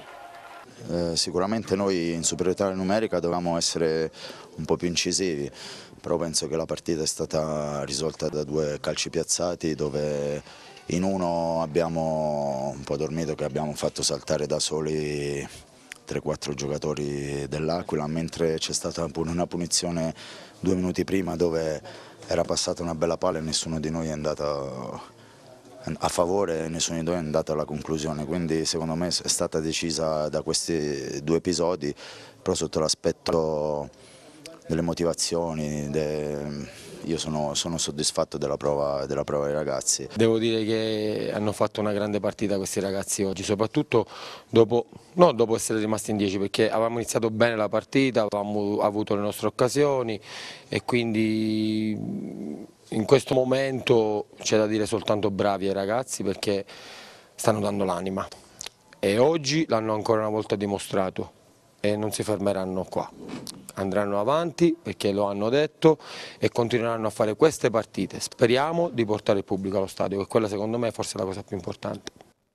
Eh, sicuramente noi in superiorità numerica dovevamo essere un po' più incisivi, però penso che la partita è stata risolta da due calci piazzati dove in uno abbiamo un po' dormito, che abbiamo fatto saltare da soli tre quattro giocatori dell'Aquila, mentre c'è stata pure una punizione due minuti prima dove era passata una bella palla e nessuno di noi è andato a favore e nessuno di noi è andato alla conclusione, quindi secondo me è stata decisa da questi due episodi, però sotto l'aspetto delle motivazioni, de... io sono, sono soddisfatto della prova, della prova dei ragazzi. Devo dire che hanno fatto una grande partita questi ragazzi oggi, soprattutto dopo, no, dopo essere rimasti in dieci, perché avevamo iniziato bene la partita, avevamo avuto le nostre occasioni e quindi in questo momento c'è da dire soltanto bravi ai ragazzi perché stanno dando l'anima e oggi l'hanno ancora una volta dimostrato. e non si fermeranno qua. Andranno avanti perché lo hanno detto e continueranno a fare queste partite. Speriamo di portare il pubblico allo stadio, che quella secondo me è forse la cosa più importante.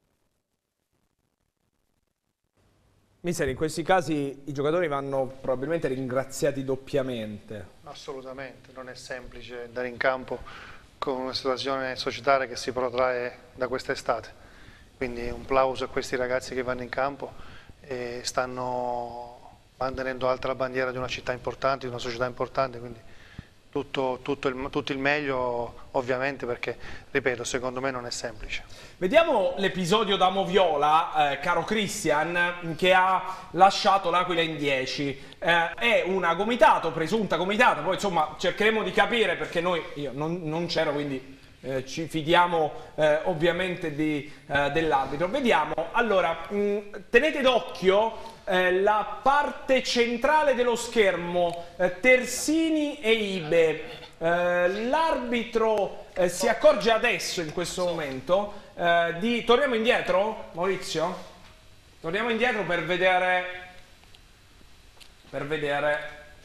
Mister, in questi casi i giocatori vanno probabilmente ringraziati doppiamente. Assolutamente, non è semplice andare in campo con una situazione societaria che si protrae da quest'estate. Quindi un plauso a questi ragazzi che vanno in campo e stanno mantenendo alta la bandiera di una città importante, di una società importante, quindi tutto, tutto, il, tutto il meglio ovviamente, perché, ripeto, secondo me non è semplice. Vediamo l'episodio da Moviola, eh, caro Christian, che ha lasciato l'Aquila in dieci. Eh, è una gomitato, presunta gomitata, poi insomma cercheremo di capire, perché noi, io non, non c'ero, quindi eh, ci fidiamo eh, ovviamente eh, dell'arbitro. Vediamo, allora, mh, tenete d'occhio Eh, la parte centrale dello schermo, eh, Tersini e Ibe. Eh, l'arbitro eh, si accorge adesso, in questo momento, eh, di... Torniamo indietro, Maurizio? Torniamo indietro per vedere... Per vedere...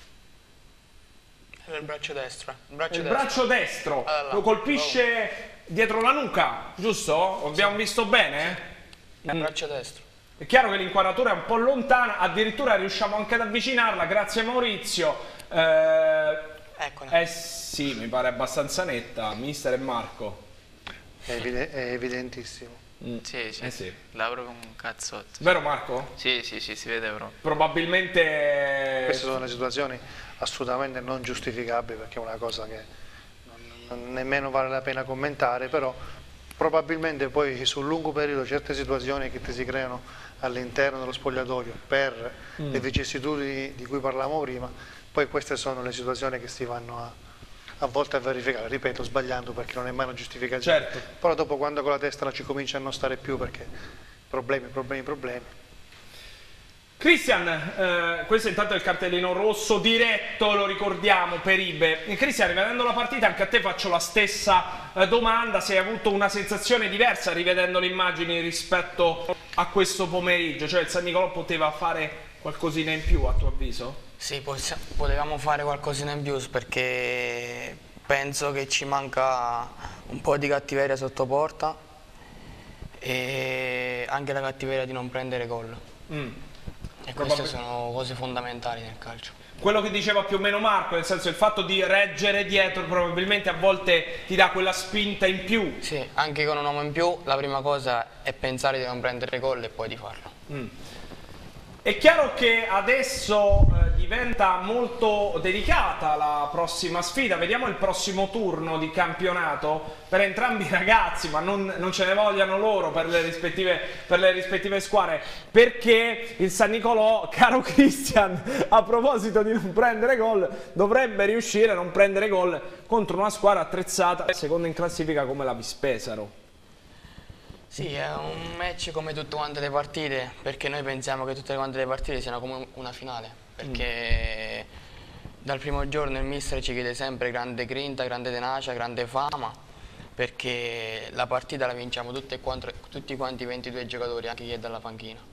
Il braccio destro. Il braccio il destro, braccio destro. Allora, lo colpisce oh. dietro la nuca, giusto? Abbiamo sì. visto bene? Il mm. braccio destro. È chiaro che l'inquadratura è un po' lontana, addirittura riusciamo anche ad avvicinarla, grazie a Maurizio. Eh, Eccola. Eh sì, mi pare abbastanza netta, mister e Marco. È, evide è evidentissimo. Mm. Sì, sì, eh sì. l'ha proprio un cazzotto. Vero Marco? Sì, sì, sì, si vede proprio. Probabilmente... Queste sono le situazioni assolutamente non giustificabili, perché è una cosa che non, non nemmeno vale la pena commentare, però probabilmente poi sul lungo periodo certe situazioni che ti si creano all'interno dello spogliatoio per mm. le vicissitudini di cui parlavamo prima, poi queste sono le situazioni che si vanno a, a volte a verificare, ripeto, sbagliando, perché non è mai una giustificazione, certo. Però dopo, quando con la testa non ci comincia a non stare più, perché problemi, problemi, problemi. Christian, eh, questo intanto è il cartellino rosso diretto, lo ricordiamo, per Ibe. Christian, rivedendo la partita, anche a te faccio la stessa eh, domanda, se hai avuto una sensazione diversa rivedendo le immagini rispetto a questo pomeriggio, cioè il San Nicolò poteva fare qualcosina in più a tuo avviso? Sì, potevamo fare qualcosina in più, perché penso che ci manca un po' di cattiveria sotto porta e anche la cattiveria di non prendere gol. Mm. E queste sono cose fondamentali nel calcio. Quello che diceva più o meno Marco, nel senso il fatto di reggere dietro probabilmente a volte ti dà quella spinta in più. Sì, anche con un uomo in più la prima cosa è pensare di non prendere gol e poi di farlo. Mm. È chiaro che adesso eh, diventa molto delicata la prossima sfida, vediamo il prossimo turno di campionato per entrambi i ragazzi, ma non, non ce ne vogliano loro per le, rispettive, per le rispettive squadre, perché il San Nicolò, caro Christian, a proposito di non prendere gol, dovrebbe riuscire a non prendere gol contro una squadra attrezzata, seconda in classifica come la Vispesaro. Sì, è un match come tutte quante le partite, perché noi pensiamo che tutte quante le partite siano come una finale, perché mm. dal primo giorno il mister ci chiede sempre grande grinta, grande tenacia, grande fama, perché la partita la vinciamo tutte quanti, tutti quanti i ventidue giocatori, anche chi è dalla panchina.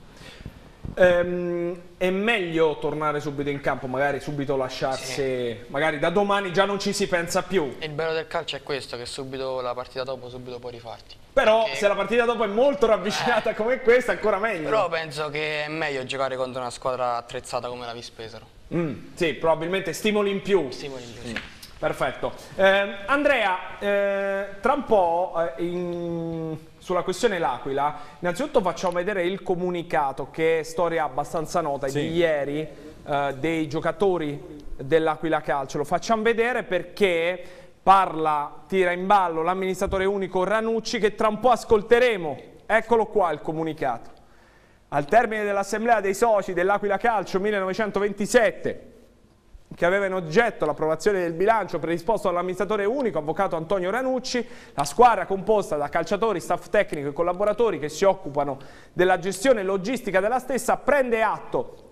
Ehm, è meglio tornare subito in campo, magari subito lasciarsi, sì. Magari da domani già non ci si pensa più. Il bello del calcio è questo, che subito la partita dopo subito puoi rifarti. Però perché... se la partita dopo è molto ravvicinata eh. come questa, ancora meglio. Però penso che è meglio giocare contro una squadra attrezzata come la Vispesaro. Mm, sì, probabilmente stimoli in più. Stimoli in più, mm. sì. Perfetto. Eh, Andrea, eh, tra un po' eh, in... sulla questione L'Aquila, innanzitutto facciamo vedere il comunicato, che è storia abbastanza nota, sì. di ieri, eh, dei giocatori dell'Aquila Calcio. Lo facciamo vedere perché parla, tira in ballo l'amministratore unico Ranucci, che tra un po' ascolteremo. Eccolo qua il comunicato. Al termine dell'assemblea dei soci dell'Aquila Calcio millenovecentoventisette, che aveva in oggetto l'approvazione del bilancio predisposto dall'amministratore unico, avvocato Antonio Ranucci, la squadra composta da calciatori, staff tecnico e collaboratori che si occupano della gestione logistica della stessa prende atto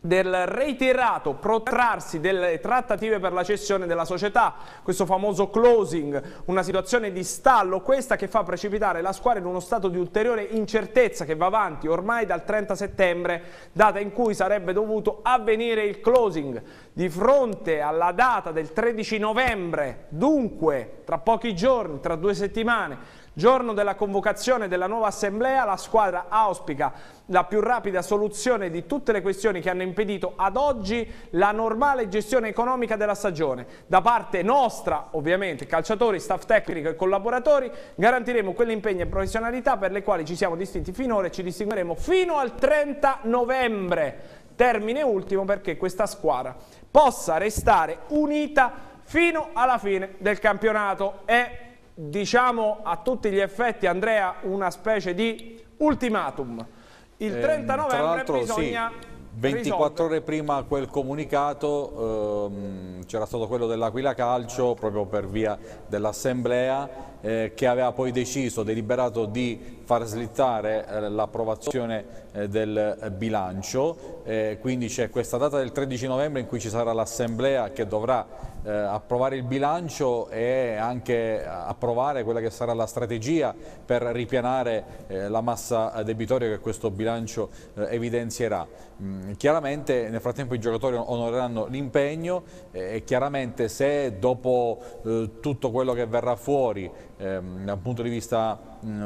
del reiterato protrarsi delle trattative per la cessione della società, questo famoso closing, una situazione di stallo questa che fa precipitare la squadra in uno stato di ulteriore incertezza che va avanti ormai dal trenta settembre, data in cui sarebbe dovuto avvenire il closing. Di fronte alla data del tredici novembre, dunque tra pochi giorni, tra due settimane, giorno della convocazione della nuova assemblea, la squadra auspica la più rapida soluzione di tutte le questioni che hanno impedito ad oggi la normale gestione economica della stagione. Da parte nostra, ovviamente, calciatori, staff tecnico e collaboratori, garantiremo quell'impegno e professionalità per le quali ci siamo distinti finora e ci distingueremo fino al trenta novembre, termine ultimo, perché questa squadra possa restare unita fino alla fine del campionato. È, diciamo, a tutti gli effetti, Andrea, una specie di ultimatum. Il trenta novembre eh, bisogna sì, ventiquattro ore prima quel comunicato ehm, c'era stato quello dell'Aquila Calcio, proprio per via dell'assemblea, eh, che aveva poi deciso, deliberato di far slittare eh, l'approvazione eh, del bilancio, eh, quindi c'è questa data del tredici novembre in cui ci sarà l'assemblea che dovrà Eh, approvare il bilancio e anche approvare quella che sarà la strategia per ripianare eh, la massa debitoria che questo bilancio eh, evidenzierà. Mm, chiaramente nel frattempo i giocatori onoreranno l'impegno eh, e chiaramente se dopo eh, tutto quello che verrà fuori eh, dal punto di vista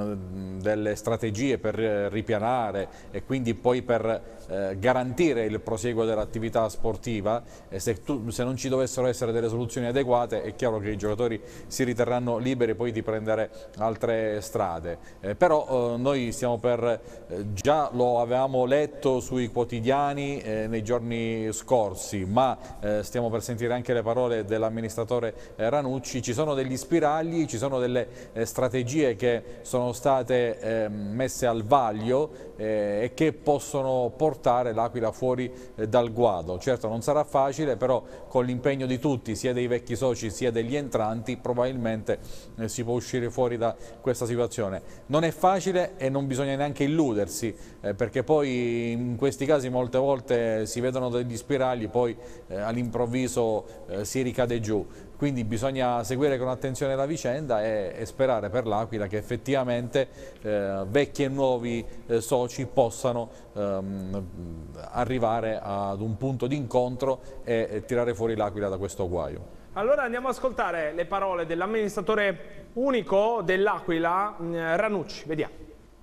mh, delle strategie per ripianare e quindi poi per eh, garantire il prosieguo dell'attività sportiva, e se, tu, se non ci dovessero essere delle soluzioni adeguate è chiaro che i giocatori si riterranno liberi poi di prendere altre strade, eh, però eh, noi stiamo per, eh, già lo avevamo letto sui quotidiani eh, nei giorni scorsi, ma eh, stiamo per sentire anche le parole dell'amministratore eh, Ranucci. Ci sono degli spiragli, ci sono delle eh, strategie che sono state eh, messe al vaglio eh, e che possono portare l'Aquila fuori eh, dal guado. Certo non sarà facile, però con l'impegno di tutti, sia dei vecchi soci sia degli entranti, probabilmente eh, si può uscire fuori da questa situazione. Non è facile e non bisogna neanche illudersi, eh, perché poi in questi casi molte volte si vedono degli spiragli, poi eh, all'improvviso eh, si ricade giù. Quindi bisogna seguire con attenzione la vicenda e, e sperare per l'Aquila che effettivamente eh, vecchi e nuovi eh, soci possano ehm, arrivare ad un punto di incontro e, e tirare fuori l'Aquila da questo guaio. Allora andiamo ad ascoltare le parole dell'amministratore unico dell'Aquila, Ranucci, vediamo.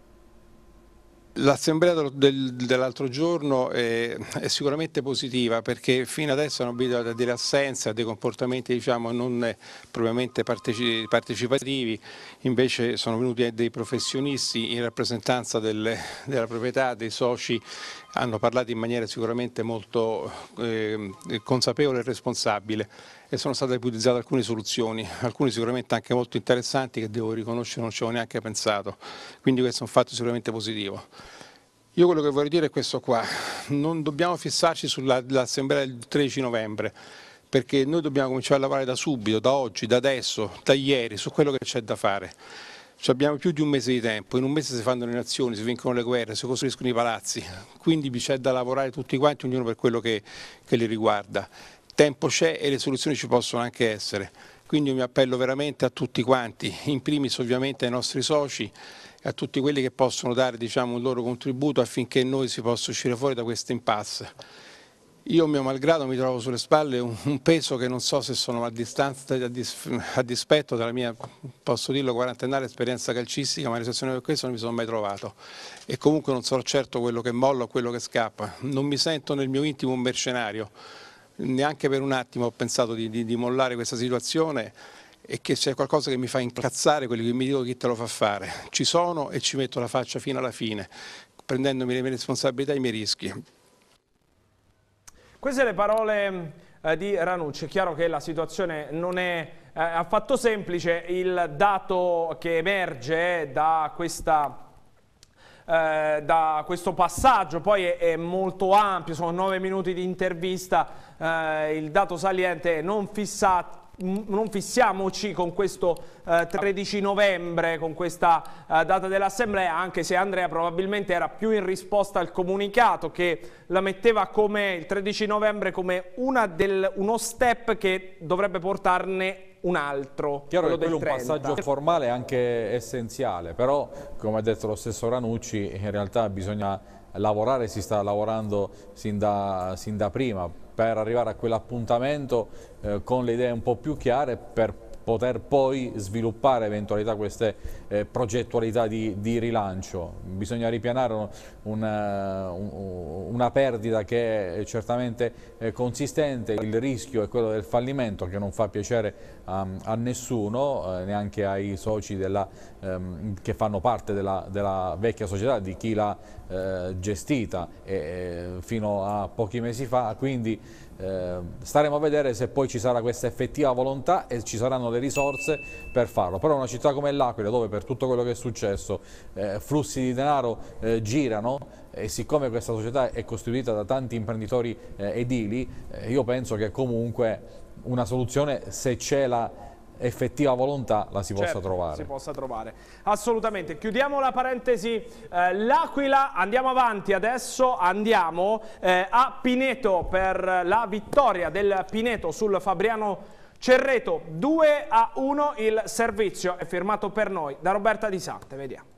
L'assemblea del, dell'altro giorno è, è sicuramente positiva, perché fino adesso hanno abituato a delle assenze, a dei comportamenti diciamo non propriamente parteci, partecipativi, invece sono venuti dei professionisti in rappresentanza delle, della proprietà, dei soci, hanno parlato in maniera sicuramente molto eh, consapevole e responsabile e sono state ipotizzate alcune soluzioni, alcune sicuramente anche molto interessanti che devo riconoscere non ci avevo neanche pensato, quindi questo è un fatto sicuramente positivo. Io quello che vorrei dire è questo qua, non dobbiamo fissarci sull'assemblea del tredici novembre, perché noi dobbiamo cominciare a lavorare da subito, da oggi, da adesso, da ieri, su quello che c'è da fare. Ci abbiamo più di un mese di tempo, in un mese si fanno le nazioni, si vincono le guerre, si costruiscono i palazzi, quindi c'è da lavorare tutti quanti, ognuno per quello che, che li riguarda. Tempo c'è e le soluzioni ci possono anche essere, quindi io mi appello veramente a tutti quanti, in primis ovviamente ai nostri soci, a tutti quelli che possono dare diciamo, un loro contributo affinché noi si possa uscire fuori da questo impasse. Io, mio malgrado, mi trovo sulle spalle un, un peso che non so se sono a distanza, a, dis, a dispetto della mia, posso dirlo, quarantennale esperienza calcistica, ma in una situazione per questo non mi sono mai trovato. E comunque non sono certo quello che molla o quello che scappa. Non mi sento nel mio intimo un mercenario. Neanche per un attimo ho pensato di, di, di mollare questa situazione e che c'è qualcosa che mi fa incazzare, quelli che mi dicono chi te lo fa fare. Ci sono e ci metto la faccia fino alla fine, prendendomi le mie responsabilità e i miei rischi. Queste le parole eh, di Ranucci. È chiaro che la situazione non è eh, affatto semplice, il dato che emerge da questa... Eh, da questo passaggio poi è, è molto ampio, sono nove minuti di intervista, eh, il dato saliente è non fissate non fissiamoci con questo eh, tredici novembre, con questa eh, data dell'assemblea, anche se Andrea probabilmente era più in risposta al comunicato che la metteva come il tredici novembre come una del, uno step che dovrebbe portarne un altro. Chiaro che quello quello è un passaggio formale anche essenziale, però come ha detto lo stesso Ranucci, in realtà bisogna lavorare, si sta lavorando sin da, sin da prima per arrivare a quell'appuntamento eh, con le idee un po' più chiare per poter poi sviluppare eventualità queste eh, progettualità di, di rilancio. Bisogna ripianare un, una, un, una perdita che è certamente eh, consistente, il rischio è quello del fallimento che non fa piacere a, a nessuno, eh, neanche ai soci della, ehm, che fanno parte della, della vecchia società, di chi l'ha eh, gestita eh, fino a pochi mesi fa, quindi Eh, staremo a vedere se poi ci sarà questa effettiva volontà e ci saranno le risorse per farlo. Però una città come l'Aquila, dove per tutto quello che è successo eh, flussi di denaro eh, girano, e siccome questa società è costituita da tanti imprenditori eh, edili, eh, io penso che comunque una soluzione, se c'è la effettiva volontà, la si possa certo, trovare. si possa trovare. Assolutamente. Chiudiamo la parentesi eh, l'Aquila, andiamo avanti adesso, andiamo eh, a Pineto per la vittoria del Pineto sul Fabriano Cerreto. due a uno il servizio è firmato per noi da Roberta Di Sante, vediamo.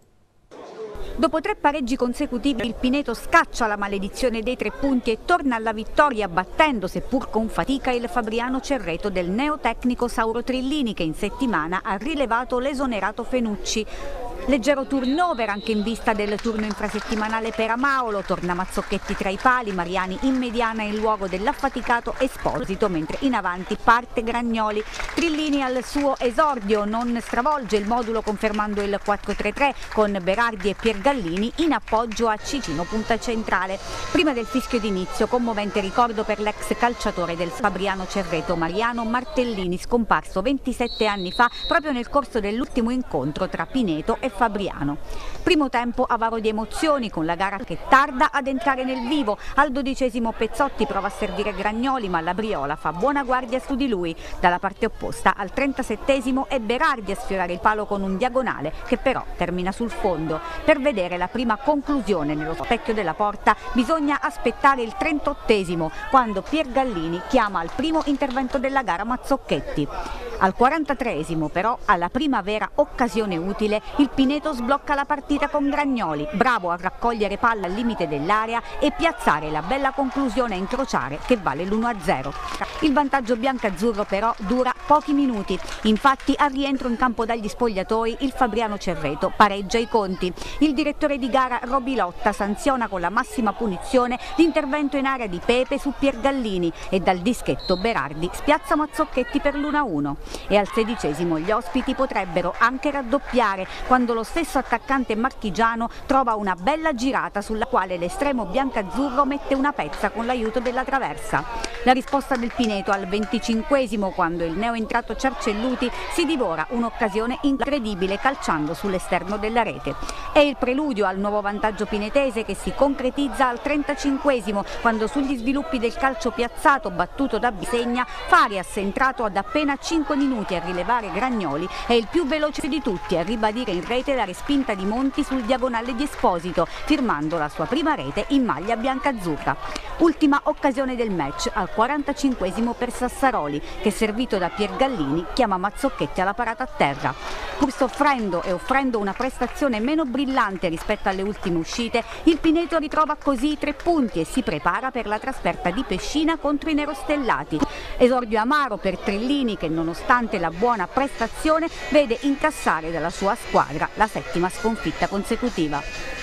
Dopo tre pareggi consecutivi il Pineto scaccia la maledizione dei tre punti e torna alla vittoria battendo, seppur con fatica, il Fabriano Cerreto del neotecnico Sauro Trillini, che in settimana ha rilevato l'esonerato Fenucci. Leggero turnover anche in vista del turno infrasettimanale per Amaolo, torna Mazzocchetti tra i pali, Mariani in mediana in luogo dell'affaticato Esposito, mentre in avanti parte Gragnoli. Trillini al suo esordio non stravolge il modulo confermando il quattro tre tre con Berardi e Piergallini in appoggio a Cicino punta centrale. Prima del fischio d'inizio, commovente ricordo per l'ex calciatore del Fabriano Cerreto Mariano Martellini, scomparso ventisette anni fa proprio nel corso dell'ultimo incontro tra Pineto e Fabriano. Primo tempo avaro di emozioni, con la gara che tarda ad entrare nel vivo. Al dodicesimo Pezzotti prova a servire Gragnoli, ma la Briola fa buona guardia su di lui. Dalla parte opposta al trentasettesimo è Berardi a sfiorare il palo con un diagonale che però termina sul fondo. Per vedere la prima conclusione nello specchio della porta bisogna aspettare il trentottesimo, quando Piergallini chiama al primo intervento della gara Mazzocchetti. Al quarantatreesimo però, alla prima vera occasione utile, il Pineto sblocca la partita con Gragnoli, bravo a raccogliere palla al limite dell'area e piazzare la bella conclusione a incrociare che vale l'uno a zero. Il vantaggio biancazzurro però dura pochi minuti, infatti al rientro in campo dagli spogliatoi il Fabriano Cerreto pareggia i conti. Il direttore di gara Robilotta sanziona con la massima punizione l'intervento in area di Pepe su Piergallini e dal dischetto Berardi spiazza Mazzocchetti per l'uno a uno. E al sedicesimo gli ospiti potrebbero anche raddoppiare quando lo stesso attaccante marchigiano trova una bella girata sulla quale l'estremo biancazzurro mette una pezza con l'aiuto della traversa. La risposta del Pineto al venticinquesimo, quando il neoentrato Cercelluti si divora un'occasione incredibile calciando sull'esterno della rete. È il preludio al nuovo vantaggio pinetese che si concretizza al trentacinquesimo, quando sugli sviluppi del calcio piazzato battuto da Bisegna, Farias, entrato ad appena cinque minuti a rilevare Gragnoli, è il più veloce di tutti a ribadire in rete la respinta di Monti sul diagonale di Esposito, firmando la sua prima rete in maglia biancazzurra. Ultima occasione del match al quarantacinquesimo per Sassaroli, che servito da Piergallini chiama Mazzocchetti alla parata a terra. Pur soffrendo e offrendo una prestazione meno brillante rispetto alle ultime uscite, il Pineto ritrova così i tre punti e si prepara per la trasferta di Pescina contro i nerostellati. Esordio amaro per Trillini, che nonostante la buona prestazione vede incassare dalla sua squadra la settima sconfitta consecutiva.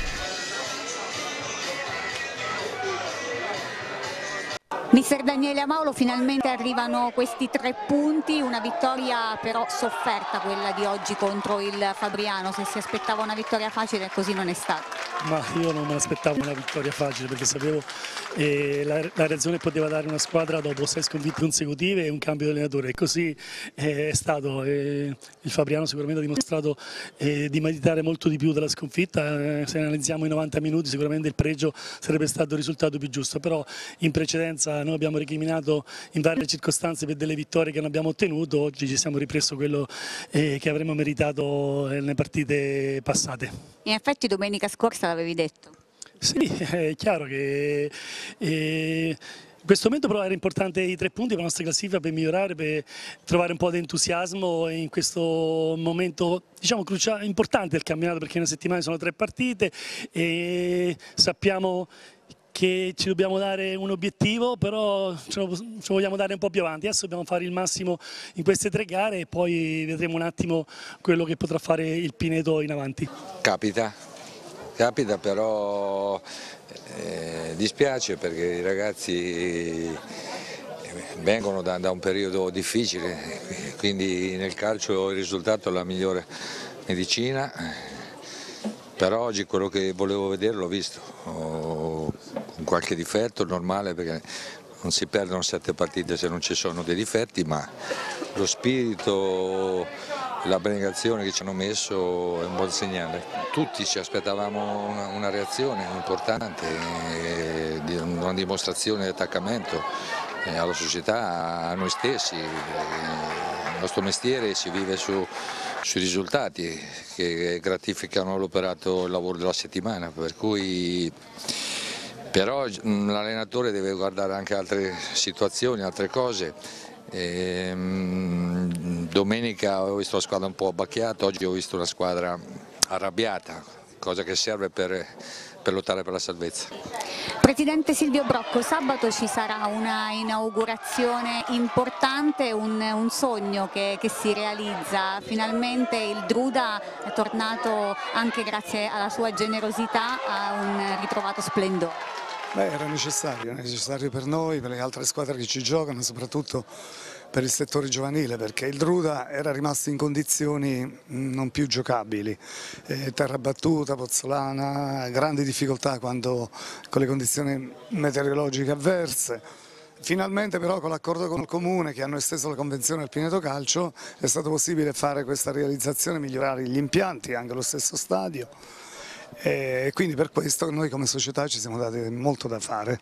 Mister Daniele Amaolo, finalmente arrivano questi tre punti, una vittoria però sofferta quella di oggi contro il Fabriano. Se si aspettava una vittoria facile, così non è stato. Ma io non me aspettavo una vittoria facile, perché sapevo eh, la, la reazione poteva dare una squadra dopo sei sconfitte consecutive e un cambio di allenatore, e così eh, è stato. Eh, il Fabriano sicuramente ha dimostrato eh, di meritare molto di più della sconfitta. Eh, se analizziamo i novanta minuti sicuramente il pregio sarebbe stato il risultato più giusto, però in precedenza noi abbiamo recriminato in varie circostanze per delle vittorie che non abbiamo ottenuto, oggi ci siamo ripreso quello eh, che avremmo meritato nelle partite passate. In effetti domenica scorsa l'avevi detto. Sì, è chiaro che eh, in questo momento però era importante i tre punti per la nostra classifica, per migliorare, per trovare un po' di entusiasmo in questo momento diciamo cruciale, importante del campionato, perché in una settimana sono tre partite e sappiamo che ci dobbiamo dare un obiettivo, però ce lo, ce lo vogliamo dare un po' più avanti. Adesso dobbiamo fare il massimo in queste tre gare e poi vedremo un attimo quello che potrà fare il Pineto in avanti. Capita, capita però eh, dispiace perché i ragazzi vengono da, da un periodo difficile, quindi nel calcio il risultato è la migliore medicina. Però oggi quello che volevo vedere l'ho visto, ho qualche difetto, normale perché non si perdono sette partite se non ci sono dei difetti, ma lo spirito, l'abnegazione che ci hanno messo è un buon segnale. Tutti ci aspettavamo una, una reazione importante, eh, una dimostrazione di attaccamento eh, alla società, a noi stessi. Eh, il nostro mestiere si vive su, sui risultati che gratificano l'operato, il lavoro della settimana, per cui però l'allenatore deve guardare anche altre situazioni, altre cose. E, mh, domenica ho visto la squadra un po' abbacchiata, oggi ho visto una squadra arrabbiata, cosa che serve per, per lottare per la salvezza. Presidente Silvio Brocco, sabato ci sarà una inaugurazione importante, un, un sogno che, che si realizza, finalmente il Druda è tornato anche grazie alla sua generosità a un ritrovato splendore. Beh, era necessario, era necessario per noi, per le altre squadre che ci giocano, soprattutto per il settore giovanile, perché il Druda era rimasto in condizioni non più giocabili, eh, terra battuta, pozzolana, grandi difficoltà quando, con le condizioni meteorologiche avverse. Finalmente però con l'accordo con il Comune che hanno esteso la convenzione al Pineto Calcio è stato possibile fare questa realizzazione, migliorare gli impianti, anche lo stesso stadio. E quindi per questo noi come società ci siamo dati molto da fare.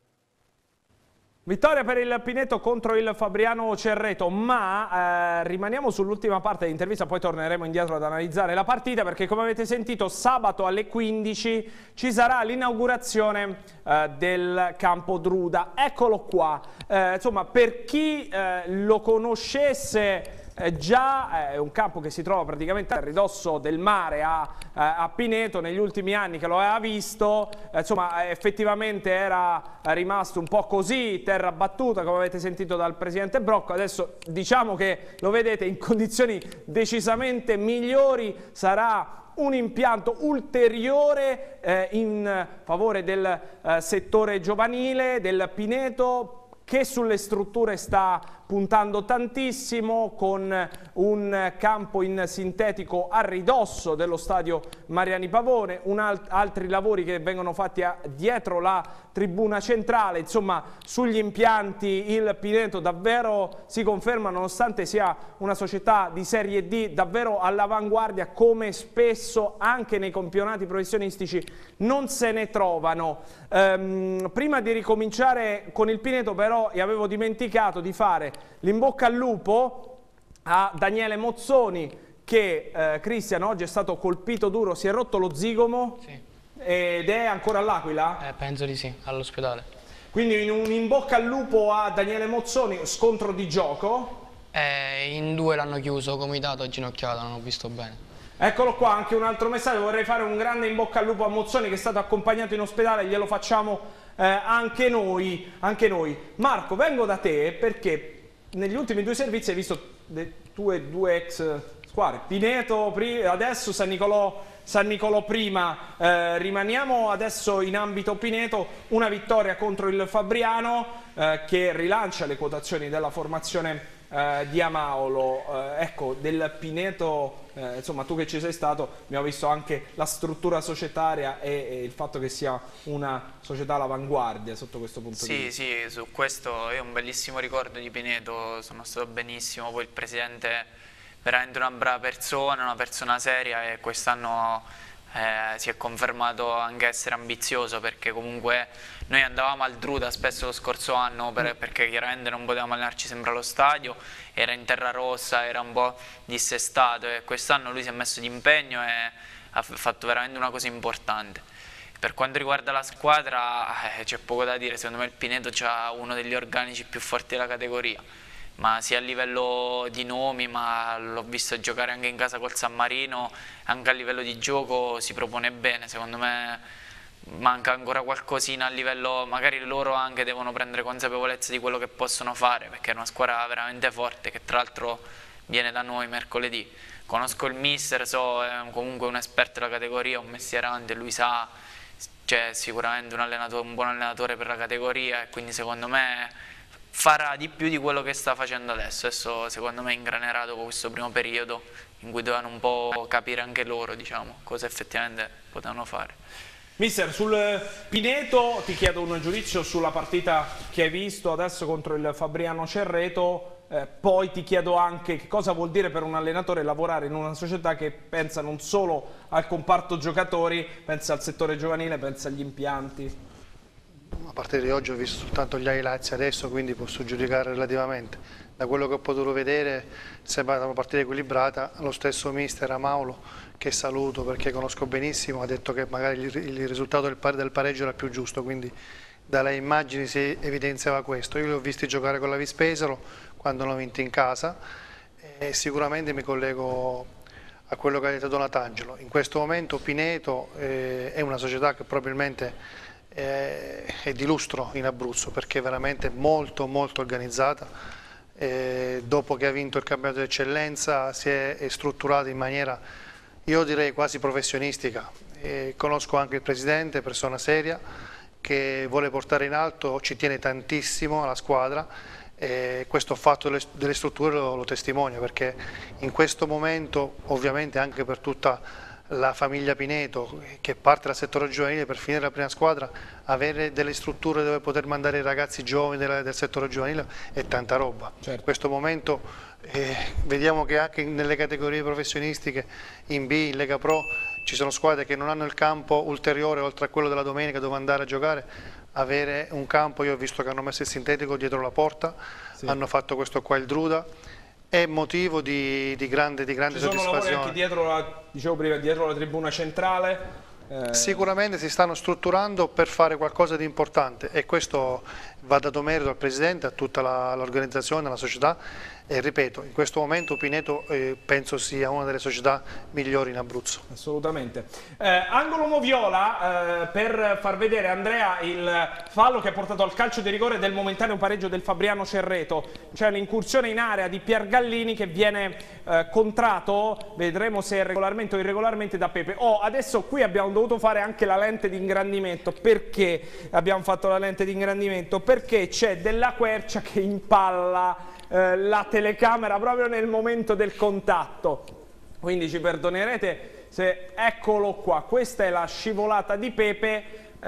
Vittoria per il Pineto contro il Fabriano Cerreto, ma eh, rimaniamo sull'ultima parte dell'intervista, poi torneremo indietro ad analizzare la partita, perché come avete sentito sabato alle quindici ci sarà l'inaugurazione eh, del campo Druda. Eccolo qua, eh, insomma per chi eh, lo conoscesse Eh, già è un campo che si trova praticamente a ridosso del mare a, a Pineto, negli ultimi anni che lo aveva visto, eh, insomma effettivamente era rimasto un po' così, terra battuta come avete sentito dal presidente Brocco. Adesso diciamo che lo vedete in condizioni decisamente migliori, sarà un impianto ulteriore eh, in favore del eh, settore giovanile del Pineto, che sulle strutture sta puntando tantissimo, con un campo in sintetico a ridosso dello stadio Mariani Pavone, un alt altri lavori che vengono fatti a, dietro la tribuna centrale. Insomma, sugli impianti il Pineto davvero si conferma, nonostante sia una società di Serie D, davvero all'avanguardia, come spesso anche nei campionati professionistici non se ne trovano. Ehm, prima di ricominciare con il Pineto però io avevo dimenticato di fare l'imbocca al lupo a Daniele Mozzoni, che eh, Cristian oggi è stato colpito duro, si è rotto lo zigomo. Sì. Ed è ancora all'Aquila? Eh, penso di sì, all'ospedale. Quindi un in bocca al lupo a Daniele Mozzoni, scontro di gioco. Eh, in due l'hanno chiuso, comitato e ginocchiata, non ho visto bene. Eccolo qua, anche un altro messaggio, vorrei fare un grande in bocca al lupo a Mozzoni che è stato accompagnato in ospedale, glielo facciamo eh, anche noi, anche noi. Marco, vengo da te perché negli ultimi due servizi hai visto le tue due ex squadre, Pineto adesso, San Nicolò, San Nicolò prima, eh, rimaniamo adesso in ambito Pineto, una vittoria contro il Fabriano eh, che rilancia le quotazioni della formazione eh, di Amaolo. Eh, ecco, del Pineto, eh, insomma tu che ci sei stato, abbiamo visto anche la struttura societaria e, e il fatto che sia una società all'avanguardia sotto questo punto sì, di vista. Sì, sì, su questo io ho un bellissimo ricordo di Pineto, sono stato benissimo, poi il presidente veramente una brava persona, una persona seria, e quest'anno eh, si è confermato anche essere ambizioso, perché comunque noi andavamo al Druda spesso lo scorso anno per, perché chiaramente non potevamo allenarci sempre allo stadio, era in terra rossa, era un po' dissestato, e quest'anno lui si è messo d'impegno e ha fatto veramente una cosa importante. Per quanto riguarda la squadra eh, c'è poco da dire, secondo me il Pineto ha uno degli organici più forti della categoria, ma sia a livello di nomi, ma l'ho visto giocare anche in casa col San Marino, anche a livello di gioco si propone bene. Secondo me manca ancora qualcosina a livello, magari loro anche devono prendere consapevolezza di quello che possono fare, perché è una squadra veramente forte che tra l'altro viene da noi mercoledì. Conosco il mister, so, è comunque un esperto della categoria, un mestierante, lui sa, c'è sicuramente un, allenatore, un buon allenatore per la categoria, e quindi secondo me farà di più di quello che sta facendo adesso. Adesso secondo me ingranerà dopo questo primo periodo in cui dovevano un po' capire anche loro, diciamo, cosa effettivamente potevano fare. Mister, sul Pineto ti chiedo un giudizio sulla partita che hai visto adesso contro il Fabriano Cerreto, eh, poi ti chiedo anche che cosa vuol dire per un allenatore lavorare in una società che pensa non solo al comparto giocatori, pensa al settore giovanile, pensa agli impianti. A partire di oggi ho visto soltanto gli highlights adesso, quindi posso giudicare relativamente. Da quello che ho potuto vedere sembra una partita equilibrata. Lo stesso mister Amaulo, che saluto perché conosco benissimo, ha detto che magari il risultato del pareggio era più giusto, quindi dalle immagini si evidenziava questo. Io li ho visti giocare con la Vispesaro quando hanno vinto in casa e sicuramente mi collego a quello che ha detto Donatangelo. In questo momento Pineto eh, è una società che probabilmente è di lustro in Abruzzo, perché è veramente molto molto organizzata, e dopo che ha vinto il campionato d'eccellenza si è, è strutturata in maniera, io direi, quasi professionistica. E conosco anche il presidente, persona seria che vuole portare in alto, ci tiene tantissimo alla squadra, e questo fatto delle, delle strutture lo, lo testimonia, perché in questo momento ovviamente anche per tutta la famiglia Pineto che parte dal settore giovanile per finire la prima squadra, avere delle strutture dove poter mandare i ragazzi giovani del, del settore giovanile è tanta roba. Certo. In questo momento eh, vediamo che anche nelle categorie professionistiche, in B, in Lega Pro, ci sono squadre che non hanno il campo ulteriore oltre a quello della domenica dove andare a giocare. Avere un campo, io ho visto che hanno messo il sintetico dietro la porta, sì. Hanno fatto questo qua il Druda, è motivo di, di grande, di grande soddisfazione. Ci sono lavori anche dietro la, dicevo prima, dietro la tribuna centrale? Eh... Sicuramente si stanno strutturando per fare qualcosa di importante, e questo va dato merito al Presidente, a tutta l'organizzazione, alla società, e ripeto, in questo momento Pineto eh, penso sia una delle società migliori in Abruzzo. Assolutamente. Eh, angolo Moviola, eh, per far vedere, Andrea, il fallo che ha portato al calcio di rigore del momentaneo pareggio del Fabriano Cerreto. C'è l'incursione in area di Pier Gallini che viene eh, contrato, vedremo se è regolarmente o irregolarmente, da Pepe. Oh, adesso qui abbiamo dovuto fare anche la lente di ingrandimento. Perché abbiamo fatto la lente di ingrandimento? Perché c'è della quercia che impalla eh, la telecamera proprio nel momento del contatto, quindi ci perdonerete se, eccolo qua, questa è la scivolata di Pepe.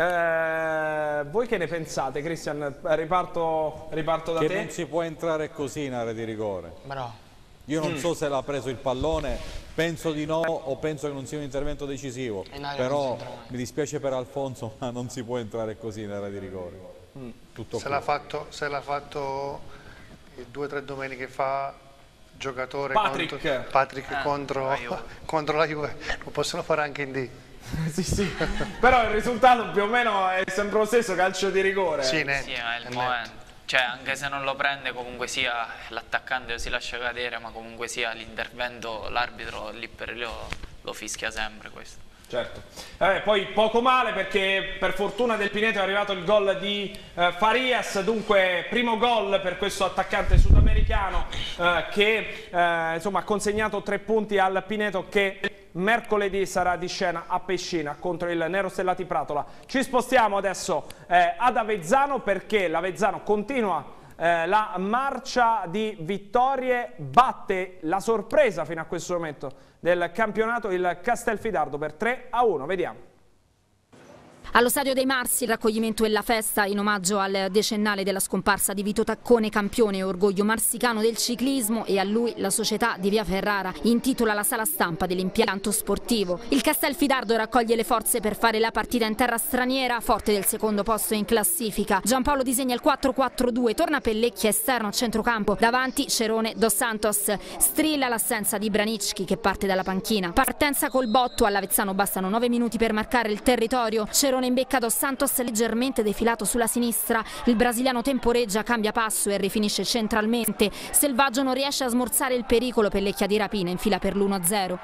Eh, voi che ne pensate, Cristian? Riparto, riparto da che te. Che non si può entrare così in area di rigore. Bravo. Io non mm. so se l'ha preso il pallone, penso di no, o penso che non sia un intervento decisivo, però mi dispiace per Alfonso, ma non si può entrare così in area di rigore. Mm. Tutto se l'ha fatto, fatto due o tre domeniche fa, giocatore Patrick contro, Patrick eh, contro, la contro la Juve, lo possono fare anche in D. Sì, sì. Però il risultato più o meno è sempre lo stesso, calcio di rigore. Sì, sì, è il momento. Cioè, anche se non lo prende, comunque sia l'attaccante si lascia cadere, ma comunque sia l'intervento, l'arbitro lì per lì lo, lo fischia sempre questo. Certo. Eh, poi poco male, perché per fortuna del Pineto è arrivato il gol di eh, Farias, dunque primo gol per questo attaccante sudamericano eh, che eh, insomma ha consegnato tre punti al Pineto, che mercoledì sarà di scena a Pescina contro il Nerostellati Pratola. Ci spostiamo adesso eh, ad Avezzano, perché l'Avezzano continua eh, la marcia di vittorie, batte la sorpresa fino a questo momento del campionato, il Castelfidardo, per tre a uno. Vediamo. Allo Stadio dei Marsi il raccoglimento e la festa in omaggio al decennale della scomparsa di Vito Taccone, campione e orgoglio marsicano del ciclismo, e a lui la società di Via Ferrara intitola la sala stampa dell'impianto sportivo. Il Castelfidardo raccoglie le forze per fare la partita in terra straniera, forte del secondo posto in classifica. Giampaolo disegna il quattro quattro due, torna Pellecchia esterno a centrocampo, davanti Cerone, Dos Santos, strilla l'assenza di Branicchi che parte dalla panchina. Partenza col botto, all'Avezzano bastano nove minuti per marcare il territorio. Cerone imbecca Dos Santos leggermente defilato sulla sinistra, il brasiliano temporeggia, cambia passo e rifinisce centralmente. Selvaggio non riesce a smorzare il pericolo, Pellecchia di rapina in fila per l'uno a zero.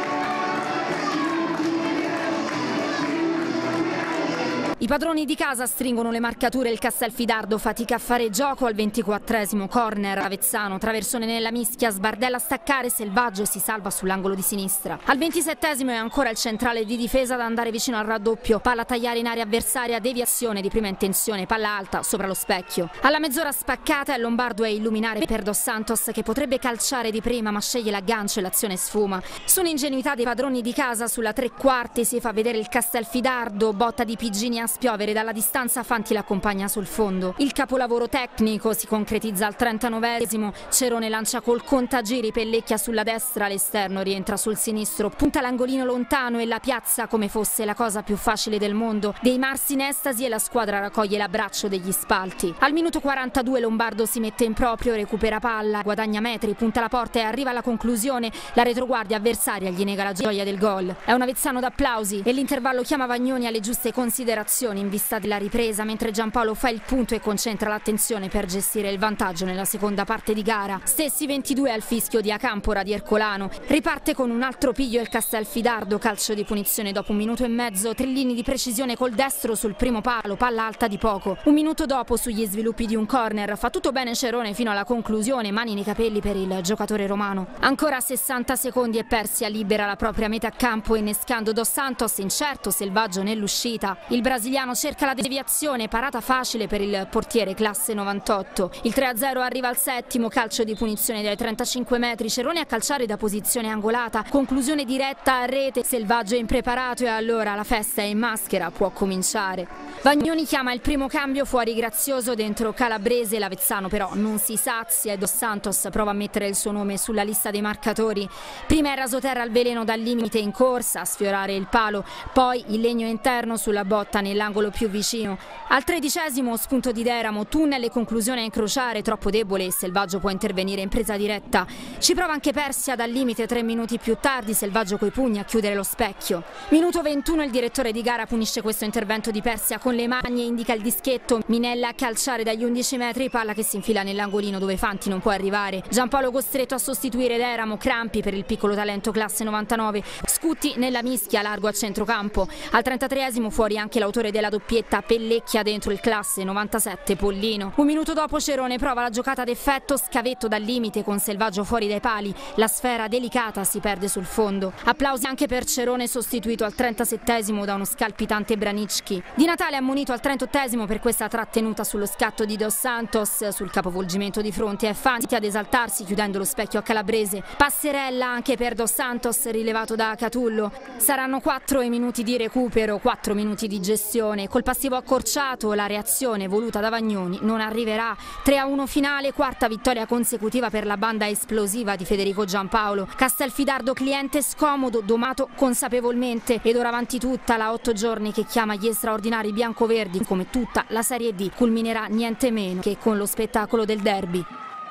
I padroni di casa stringono le marcature, il Castelfidardo fatica a fare gioco al ventiquattresimo, corner Avezzano, traversone nella mischia, sbardella a staccare, Selvaggio si salva sull'angolo di sinistra. Al ventisettesimo è ancora il centrale di difesa ad andare vicino al raddoppio, palla a tagliare in area avversaria, deviazione di prima intenzione, palla alta sopra lo specchio. Alla mezz'ora spaccata il Lombardo è illuminare per Dos Santos che potrebbe calciare di prima ma sceglie l'aggancio e l'azione sfuma. Su un'ingenuità dei padroni di casa sulla tre quarti si fa vedere il Castelfidardo, botta di Piggini a spiovere dalla distanza, Fanti l'accompagna sul fondo. Il capolavoro tecnico si concretizza al trentanovesimo, Cerone lancia col contagiri, Pellecchia sulla destra, l'esterno rientra sul sinistro, punta l'angolino lontano e la piazza come fosse la cosa più facile del mondo. Dei Marsi in estasi e la squadra raccoglie l'abbraccio degli spalti. Al minuto quarantadue Lombardo si mette in proprio, recupera palla, guadagna metri, punta la porta e arriva alla conclusione. La retroguardia avversaria gli nega la gioia del gol. È un Avezzano d'applausi e l'intervallo chiama Vagnoni alle giuste considerazioni in vista della ripresa, mentre Giampaolo fa il punto e concentra l'attenzione per gestire il vantaggio nella seconda parte di gara. Stessi ventidue al fischio di Acampora di Ercolano. Riparte con un altro piglio il Castelfidardo, calcio di punizione dopo un minuto e mezzo, Trillini di precisione col destro sul primo palo, palla alta di poco. Un minuto dopo sugli sviluppi di un corner, fa tutto bene Cerone fino alla conclusione, mani nei capelli per il giocatore romano. Ancora sessanta secondi e Persia libera la propria metà campo innescando Dos Santos, incerto, Selvaggio nell'uscita. Il brasiliano cerca la deviazione, parata facile per il portiere classe novantotto. Il tre a zero arriva al settimo, calcio di punizione dai trentacinque metri, Cerone a calciare da posizione angolata, conclusione diretta a rete, Selvaggio è impreparato e allora la festa è in maschera, può cominciare. Vagnoni chiama il primo cambio fuori Grazioso, dentro Calabrese, l'Avezzano però non si sazia e Dos Santos prova a mettere il suo nome sulla lista dei marcatori. Prima è rasoterra al veleno dal limite in corsa a sfiorare il palo, poi il legno interno sulla botta nell'angolo più vicino. Al tredicesimo spunto di Deramo, tunnel e conclusione a incrociare, troppo debole e Selvaggio può intervenire in presa diretta. Ci prova anche Persia dal limite tre minuti più tardi, Selvaggio coi pugni a chiudere lo specchio. Minuto ventuno, il direttore di gara punisce questo intervento di Persia con le mani e indica il dischetto. Minella a calciare dagli undici metri, palla che si infila nell'angolino dove Fanti non può arrivare. Giampaolo costretto a sostituire Deramo, crampi per il piccolo talento classe novantanove. Scutti nella mischia, largo a centrocampo. Al trentatreesimo fuori anche l'autore della doppietta, Pellecchia dentro il classe novantasette, Pollino. Un minuto dopo Cerone prova la giocata d'effetto, scavetto dal limite con Selvaggio fuori dai pali. La sfera delicata si perde sul fondo. Applausi anche per Cerone, sostituito al trentasettesimo da uno scalpitante Branicchi. Di Natale ammonito al trentottesimo per questa trattenuta sullo scatto di Dos Santos. Sul capovolgimento di fronte è Fanti ad esaltarsi chiudendo lo specchio a Calabrese. Passerella anche per Dos Santos, rilevato da Catullo. Saranno quattro i minuti di recupero, quattro minuti di gestione. Col passivo accorciato la reazione voluta da Vagnoni non arriverà. tre a uno finale, quarta vittoria consecutiva per la banda esplosiva di Federico Giampaolo. Castelfidardo cliente scomodo, domato consapevolmente ed ora avanti tutta la otto giorni che chiama gli straordinari biancoverdi, come tutta la Serie D culminerà niente meno che con lo spettacolo del derby.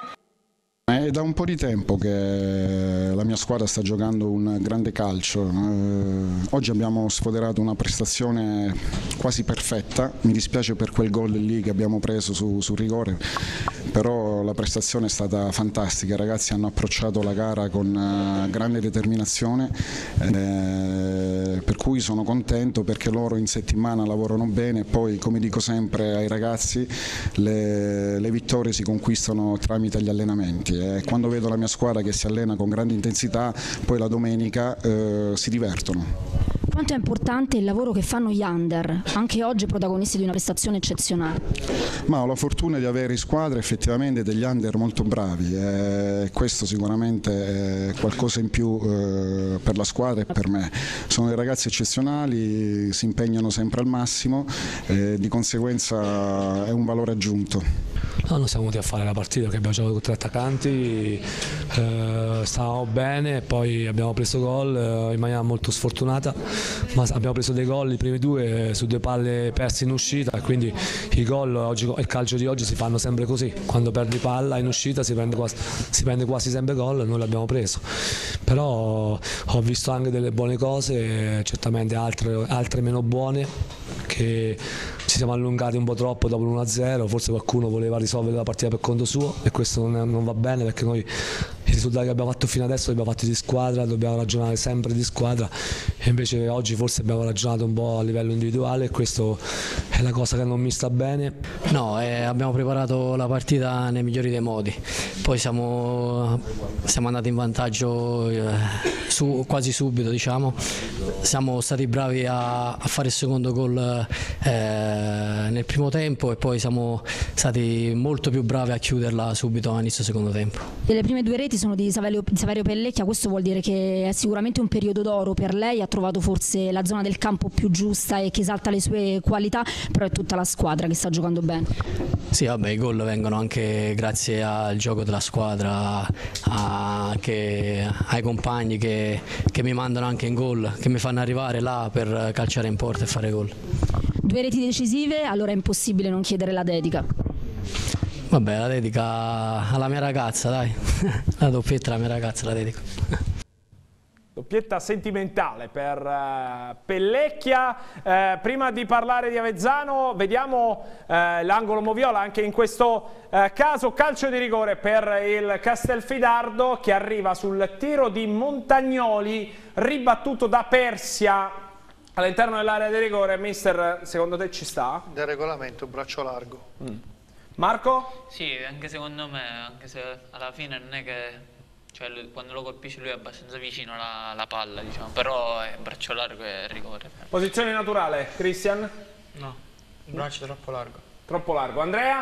È da un po' di tempo che la mia squadra sta giocando un grande calcio. Eh, oggi abbiamo sfoderato una prestazione quasi perfetta, mi dispiace per quel gol lì che abbiamo preso su, su rigore, però la prestazione è stata fantastica, i ragazzi hanno approcciato la gara con uh, grande determinazione, eh, per cui sono contento perché loro in settimana lavorano bene e poi, come dico sempre ai ragazzi, le, le vittorie si conquistano tramite gli allenamenti. E quando vedo la mia squadra che si allena con grande intensità, poi la domenica eh, si divertono. Quanto è importante il lavoro che fanno gli under, anche oggi protagonisti di una prestazione eccezionale? Ma ho la fortuna di avere in squadra effettivamente degli under molto bravi e questo sicuramente è qualcosa in più eh, per la squadra e per me. Sono dei ragazzi eccezionali, si impegnano sempre al massimo e di conseguenza è un valore aggiunto. No, noi siamo venuti a fare la partita perché abbiamo giocato con tre attaccanti, eh, stavamo bene, poi abbiamo preso gol eh, in maniera molto sfortunata, ma abbiamo preso dei gol, i primi due su due palle perse in uscita, e quindi i gol, oggi, il calcio di oggi si fanno sempre così, quando perdi palla in uscita si prende quasi, si prende quasi sempre gol e noi l'abbiamo preso. Però ho visto anche delle buone cose, certamente altre, altre meno buone, che ci siamo allungati un po' troppo dopo l'uno a zero, forse qualcuno voleva risolvere la partita per conto suo e questo non, è, non va bene, perché noi i risultati che abbiamo fatto fino adesso li abbiamo fatti di squadra, dobbiamo ragionare sempre di squadra, e invece oggi forse abbiamo ragionato un po' a livello individuale e questo è la cosa che non mi sta bene. No, eh, abbiamo preparato la partita nei migliori dei modi, poi siamo, siamo andati in vantaggio eh, su, quasi subito, diciamo. Siamo stati bravi a, a fare il secondo gol eh, nel primo tempo e poi siamo stati molto più bravi a chiuderla subito all'inizio del secondo tempo. E le prime due reti sono di Saverio, di Saverio Pellecchia, questo vuol dire che è sicuramente un periodo d'oro per lei, ha trovato forse la zona del campo più giusta e che esalta le sue qualità, però è tutta la squadra che sta giocando bene. Sì, vabbè, i gol vengono anche grazie al gioco della squadra, a, che, ai compagni che, che mi mandano anche in gol, che mi fanno arrivare là per calciare in porta e fare gol. Due reti decisive, allora è impossibile non chiedere la dedica. Vabbè, la dedica alla mia ragazza, dai, la doppietta alla mia ragazza la dedico. Doppietta sentimentale per uh, Pellecchia. Uh, prima di parlare di Avezzano, vediamo uh, l'angolo moviola anche in questo uh, caso. Calcio di rigore per il Castelfidardo che arriva sul tiro di Montagnoli, ribattuto da Persia all'interno dell'area di rigore. Mister, secondo te ci sta? Del regolamento, braccio largo. Mm. Marco? Sì, anche secondo me, anche se alla fine non è che, cioè lui, quando lo colpisce lui è abbastanza vicino alla, alla palla, diciamo, però è braccio largo e rigore. Posizione naturale, Christian? No, il braccio è troppo largo. Troppo largo. Andrea?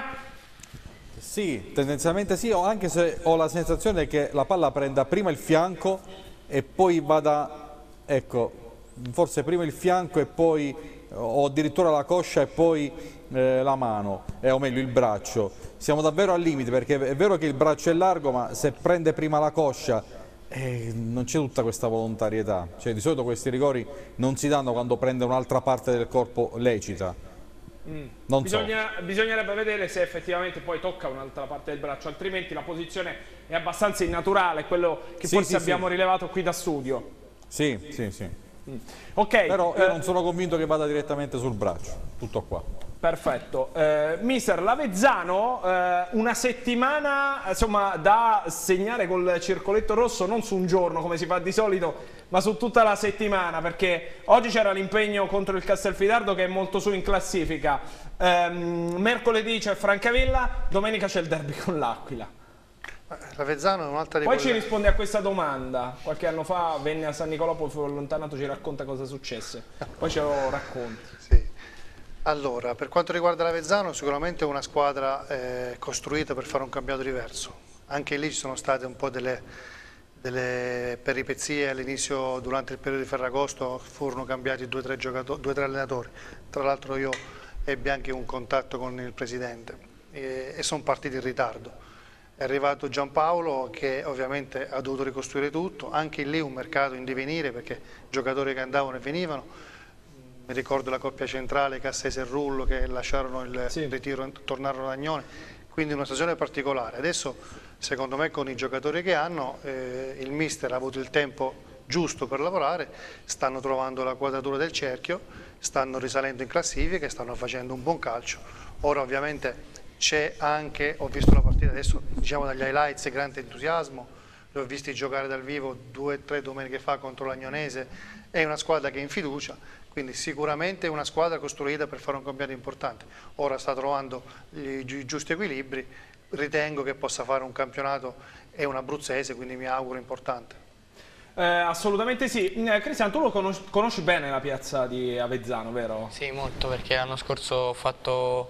Sì, tendenzialmente sì, anche se ho la sensazione che la palla prenda prima il fianco e poi vada, ecco, forse prima il fianco e poi, o addirittura la coscia e poi eh, la mano, eh, o meglio il braccio. Siamo davvero al limite, perché è vero che il braccio è largo, ma se prende prima la coscia eh, non c'è tutta questa volontarietà. Cioè, di solito questi rigori non si danno quando prende un'altra parte del corpo lecita. Mm. Non Bisogna, so. Bisognerebbe vedere se effettivamente poi tocca un'altra parte del braccio, altrimenti la posizione è abbastanza innaturale, quello che sì, forse sì, abbiamo sì. rilevato qui da studio. Sì, sì, sì. Mm. Ok. Però io eh, non sono convinto che vada direttamente sul braccio, tutto qua. Perfetto. Eh, mister, l'Avezzano eh, una settimana insomma da segnare col circoletto rosso, non su un giorno come si fa di solito, ma su tutta la settimana, perché oggi c'era l'impegno contro il Castelfidardo che è molto su in classifica, eh, mercoledì c'è Francavilla, domenica c'è il derby con l'Aquila. L'Avezzano è un'altra di Poi quelle... ci risponde a questa domanda. Qualche anno fa venne a San Nicolò, poi fu allontanato, ci racconta cosa successe, poi ce lo racconti. Sì. Allora, per quanto riguarda l'Avezzano, sicuramente è una squadra eh, costruita per fare un campionato diverso. Anche lì ci sono state un po' delle, delle peripezie all'inizio, durante il periodo di Ferragosto furono cambiati due o tre giocatori, due o tre allenatori. Tra l'altro io ebbi anche un contatto con il presidente e, e sono partiti in ritardo. È arrivato Giampaolo che ovviamente ha dovuto ricostruire tutto, anche lì un mercato in divenire perché giocatori che andavano e venivano. Mi ricordo la coppia centrale Cassese e Rullo che lasciarono il sì. ritiro e tornarono ad Agnone, quindi una stagione particolare. Adesso secondo me con i giocatori che hanno eh, il mister ha avuto il tempo giusto per lavorare, stanno trovando la quadratura del cerchio, stanno risalendo in classifica e stanno facendo un buon calcio. Ora ovviamente c'è anche, ho visto la partita adesso diciamo dagli highlights, grande entusiasmo, li ho visti giocare dal vivo due o tre domeniche fa contro l'Agnonese, è una squadra che è in fiducia, quindi sicuramente è una squadra costruita per fare un campionato importante. Ora sta trovando i giusti equilibri, ritengo che possa fare un campionato, è un abruzzese, quindi mi auguro importante. Eh, assolutamente sì. Eh, Cristian, tu lo conosci, conosci bene la piazza di Avezzano, vero? Sì, molto, perché l'anno scorso ho fatto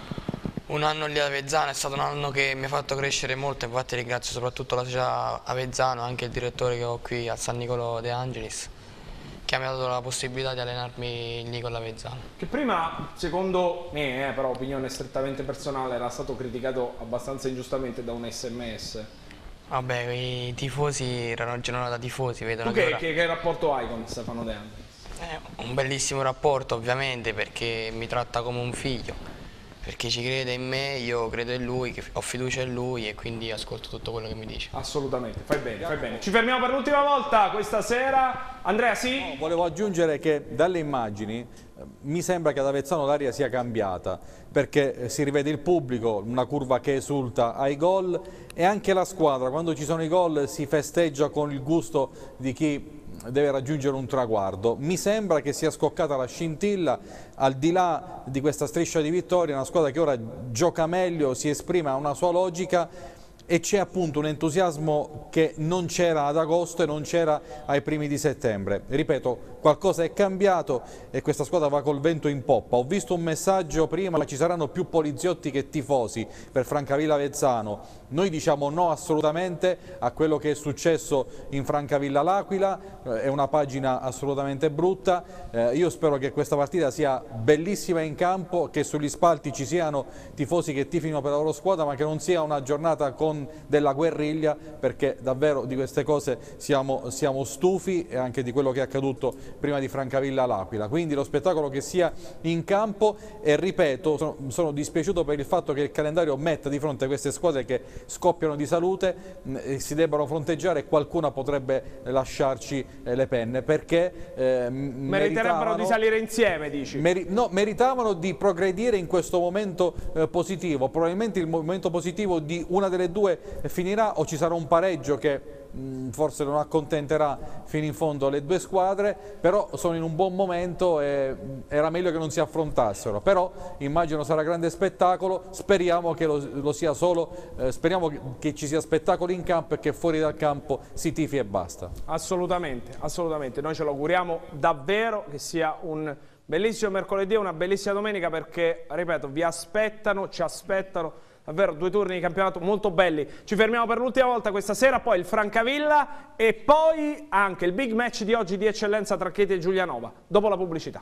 un anno lì ad Avezzano, è stato un anno che mi ha fatto crescere molto, infatti ringrazio soprattutto la società Avezzano, anche il direttore che ho qui a San Nicolò De Angelis, che mi ha dato la possibilità di allenarmi lì con l'Avezzano. Che prima, secondo me, eh, però opinione strettamente personale, era stato criticato abbastanza ingiustamente da un S M S. Vabbè, i tifosi erano girano da tifosi, vedono Tu che, ora... che, che rapporto hai con Stefano De Angelis? Eh, un bellissimo rapporto ovviamente, perché mi tratta come un figlio, perché ci crede in me, io credo in lui, che ho fiducia in lui e quindi ascolto tutto quello che mi dice. Assolutamente, fai bene, fai bene. Ci fermiamo per l'ultima volta questa sera. Andrea, sì? No, volevo aggiungere che dalle immagini eh, mi sembra che ad Avezzano l'aria sia cambiata, perché eh, si rivede il pubblico, una curva che esulta ai gol, e anche la squadra, quando ci sono i gol, si festeggia con il gusto di chi deve raggiungere un traguardo. Mi sembra che sia scoccata la scintilla, al di là di questa striscia di vittoria, una squadra che ora gioca meglio, si esprime, ha una sua logica, e c'è appunto un entusiasmo che non c'era ad agosto e non c'era ai primi di settembre. Ripeto, qualcosa è cambiato e questa squadra va col vento in poppa. Ho visto un messaggio prima, ci saranno più poliziotti che tifosi per Francavilla Avezzano. Noi diciamo no assolutamente a quello che è successo in Francavilla L'Aquila, eh, è una pagina assolutamente brutta. Eh, io spero che questa partita sia bellissima in campo, che sugli spalti ci siano tifosi che tifino per la loro squadra, ma che non sia una giornata con della guerriglia, perché davvero di queste cose siamo, siamo stufi, e anche di quello che è accaduto prima di Francavilla L'Aquila. Quindi lo spettacolo che sia in campo, e ripeto, sono, sono dispiaciuto per il fatto che il calendario metta di fronte a queste squadre che scoppiano di salute e si debbano fronteggiare, e qualcuna potrebbe lasciarci eh, le penne, perché eh, meriterebbero di salire insieme, dici? Meri no, meritavano di progredire in questo momento eh, positivo. Probabilmente il momento positivo di una delle due finirà, o ci sarà un pareggio che mh, forse non accontenterà fino in fondo le due squadre, però sono in un buon momento e mh, era meglio che non si affrontassero. Però immagino sarà grande spettacolo, speriamo che lo, lo sia solo, eh, speriamo che, che ci sia spettacolo in campo e che fuori dal campo si tifi e basta. Assolutamente, assolutamente, noi ce lo auguriamo davvero che sia un bellissimo mercoledì e una bellissima domenica, perché, ripeto, vi aspettano, ci aspettano davvero due turni di campionato molto belli. Ci fermiamo per l'ultima volta questa sera, poi il Francavilla e poi anche il big match di oggi di eccellenza tra Chieti e Giulianova, dopo la pubblicità.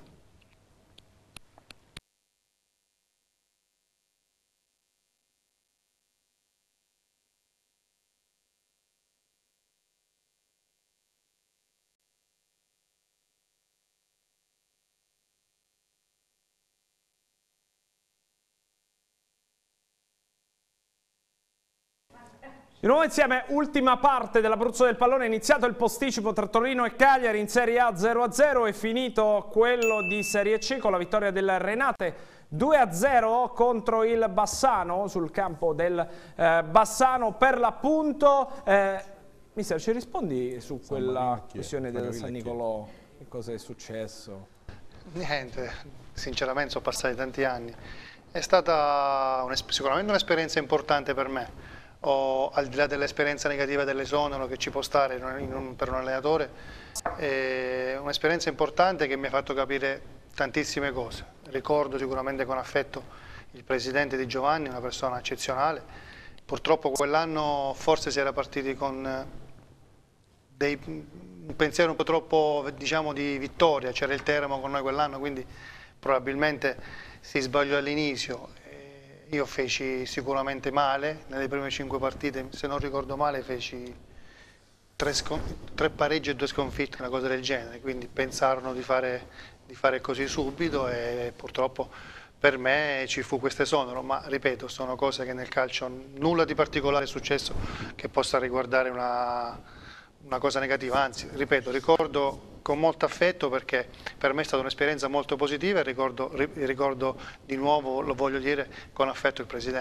Di nuovo insieme, ultima parte dell'Abruzzo del pallone, è iniziato il posticipo tra Torino e Cagliari in Serie A zero a zero, è finito quello di Serie C con la vittoria del Renate due a zero contro il Bassano, sul campo del eh, Bassano per l'appunto. Eh, mister, ci rispondi su quella questione del San Nicolò? Che cosa è successo? Niente, sinceramente sono passati tanti anni. È stata un, sicuramente un'esperienza importante per me. O, al di là dell'esperienza negativa dell'esonero che ci può stare in un, per un allenatore, è un'esperienza importante che mi ha fatto capire tantissime cose. Ricordo sicuramente con affetto il presidente Di Giovanni, una persona eccezionale. Purtroppo quell'anno forse si era partiti con dei, un pensiero un po' troppo, diciamo, di vittoria, c'era il Teramo con noi quell'anno, quindi probabilmente si sbagliò all'inizio. Io feci sicuramente male, nelle prime cinque partite, se non ricordo male, feci tre, tre pareggi e due sconfitte, una cosa del genere, quindi pensarono di fare, di fare così subito e purtroppo per me ci fu questo esonero, ma ripeto, sono cose che nel calcio nulla di particolare è successo che possa riguardare una, una cosa negativa, anzi, ripeto, ricordo con molto affetto perché per me è stata un'esperienza molto positiva e ricordo, ricordo di nuovo, lo voglio dire, con affetto il Presidente.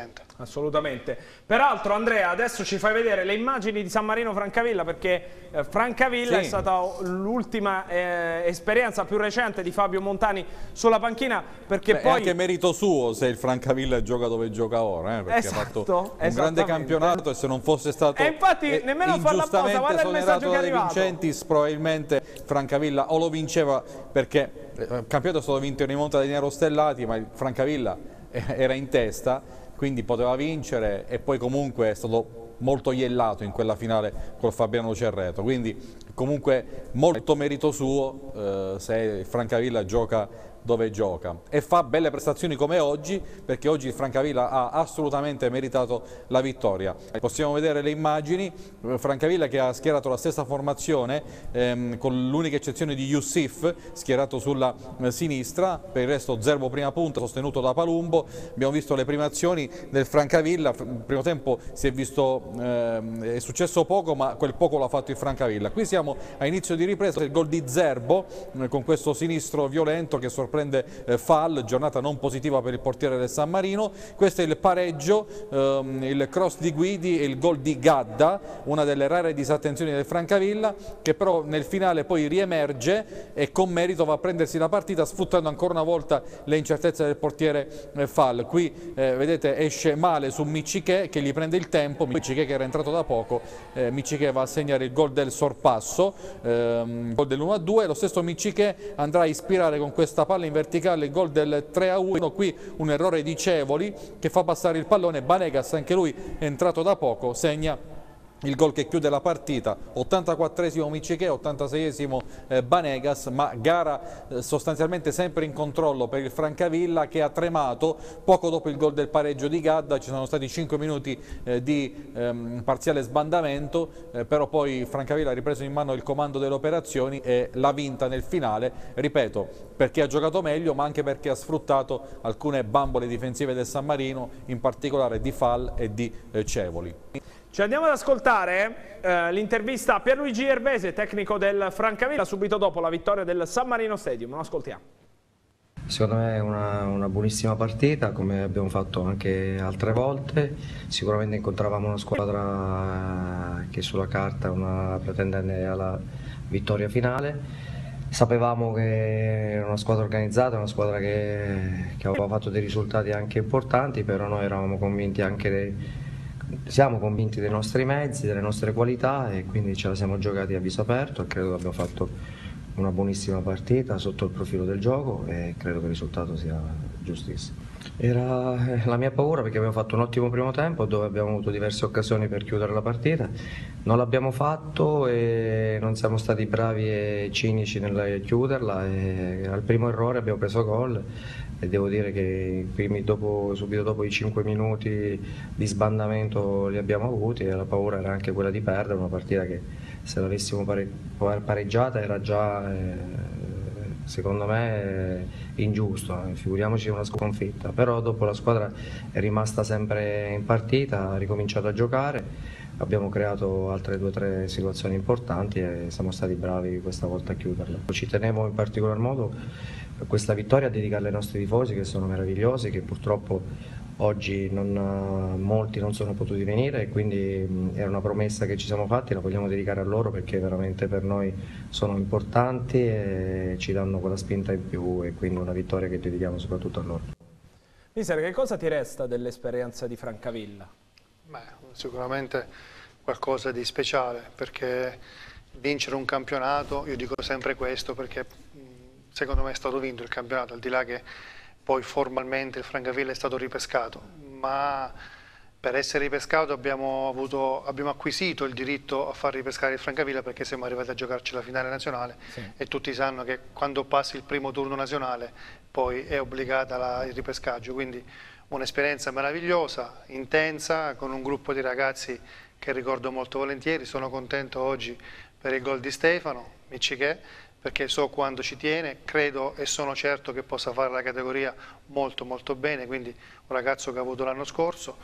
Assolutamente. Peraltro Andrea, adesso ci fai vedere le immagini di San Marino Francavilla, perché eh, Francavilla sì. è stata l'ultima eh, esperienza più recente di Fabio Montani sulla panchina, perché Beh, poi... è anche merito suo se il Francavilla gioca dove gioca ora, eh, perché esatto, ha fatto un grande campionato, e se non fosse stato e infatti eh, nemmeno a fare la pausa, guarda il messaggio che è arrivato. Vincentis, probabilmente Francavilla o lo vinceva, perché il campionato è stato vinto in rimonta dai nerostellati, ma il Francavilla era in testa, quindi poteva vincere, e poi comunque è stato molto iellato in quella finale col Fabiano Cerreto, quindi comunque molto merito suo eh, se Francavilla gioca dove gioca, e fa belle prestazioni come oggi, perché oggi il Francavilla ha assolutamente meritato la vittoria. Possiamo vedere le immagini, Francavilla che ha schierato la stessa formazione ehm, con l'unica eccezione di Youssif schierato sulla eh, sinistra, per il resto Zerbo prima punta sostenuto da Palumbo. Abbiamo visto le prime azioni del Francavilla, il primo tempo si è visto, ehm, è successo poco, ma quel poco l'ha fatto il Francavilla. Qui siamo a inizio di ripresa, il gol di Zerbo eh, con questo sinistro violento che sorprende prende eh, Fall, giornata non positiva per il portiere del San Marino. Questo è il pareggio, ehm, il cross di Guidi e il gol di Gadda, una delle rare disattenzioni del Francavilla, che però nel finale poi riemerge e con merito va a prendersi la partita, sfruttando ancora una volta le incertezze del portiere eh, Fall. Qui eh, vedete esce male su Micciché che gli prende il tempo, Micciché che era entrato da poco, eh, Micciché va a segnare il gol del sorpasso, ehm, gol dell'uno a due, lo stesso Micciché andrà a ispirare con questa palla in verticale il gol del tre a uno, qui un errore di Cevoli che fa passare il pallone, Banegas anche lui è entrato da poco, segna il gol che chiude la partita. Ottantaquattresimo Micciché, ottantaseiesimo eh, Banegas, ma gara eh, sostanzialmente sempre in controllo per il Francavilla, che ha tremato poco dopo il gol del pareggio di Gadda. Ci sono stati cinque minuti eh, di ehm, parziale sbandamento, eh, però poi il Francavilla ha ripreso in mano il comando delle operazioni e l'ha vinta nel finale, ripeto, perché ha giocato meglio, ma anche perché ha sfruttato alcune bambole difensive del San Marino, in particolare di Fall e di eh, Cevoli. Ci andiamo ad ascoltare eh, l'intervista a Pierluigi Ervese, tecnico del Francavilla, subito dopo la vittoria del San Marino Stadium. Lo ascoltiamo. Secondo me è una, una buonissima partita, come abbiamo fatto anche altre volte. Sicuramente incontravamo una squadra che sulla carta è una pretendente alla vittoria finale. Sapevamo che era una squadra organizzata, una squadra che, che aveva fatto dei risultati anche importanti, però noi eravamo convinti anche dei Siamo convinti dei nostri mezzi, delle nostre qualità, e quindi ce la siamo giocati a viso aperto e credo che abbiamo fatto una buonissima partita sotto il profilo del gioco e credo che il risultato sia giustissimo. Era la mia paura, perché abbiamo fatto un ottimo primo tempo dove abbiamo avuto diverse occasioni per chiudere la partita, non l'abbiamo fatto e non siamo stati bravi e cinici nel chiuderla, e al primo errore abbiamo preso gol. E devo dire che primi dopo, subito dopo i cinque minuti di sbandamento li abbiamo avuti, e la paura era anche quella di perdere una partita che, se l'avessimo pare, pareggiata, era già eh, secondo me eh, ingiusto, eh, figuriamoci una sconfitta. Però dopo la squadra è rimasta sempre in partita, ha ricominciato a giocare, abbiamo creato altre due o tre situazioni importanti e siamo stati bravi questa volta a chiuderla. Ci tenevo in particolar modo questa vittoria a dedicarla ai nostri tifosi, che sono meravigliosi, che purtroppo oggi non, molti non sono potuti venire, e quindi mh, era una promessa che ci siamo fatti, la vogliamo dedicare a loro perché veramente per noi sono importanti e ci danno quella spinta in più, e quindi una vittoria che dedichiamo soprattutto a loro. Mister, che cosa ti resta dell'esperienza di Francavilla? Beh, sicuramente qualcosa di speciale, perché vincere un campionato, io dico sempre questo perché secondo me è stato vinto il campionato, al di là che poi formalmente il Francavilla è stato ripescato, ma per essere ripescato abbiamo, avuto, abbiamo acquisito il diritto a far ripescare il Francavilla, perché siamo arrivati a giocarci la finale nazionale, sì. E tutti sanno che quando passi il primo turno nazionale poi è obbligata la, il ripescaggio, quindi un'esperienza meravigliosa, intensa, con un gruppo di ragazzi che ricordo molto volentieri. Sono contento oggi per il gol di Stefano Micciché, perché so quando ci tiene, credo e sono certo che possa fare la categoria molto molto bene, quindi un ragazzo che ha avuto l'anno scorso.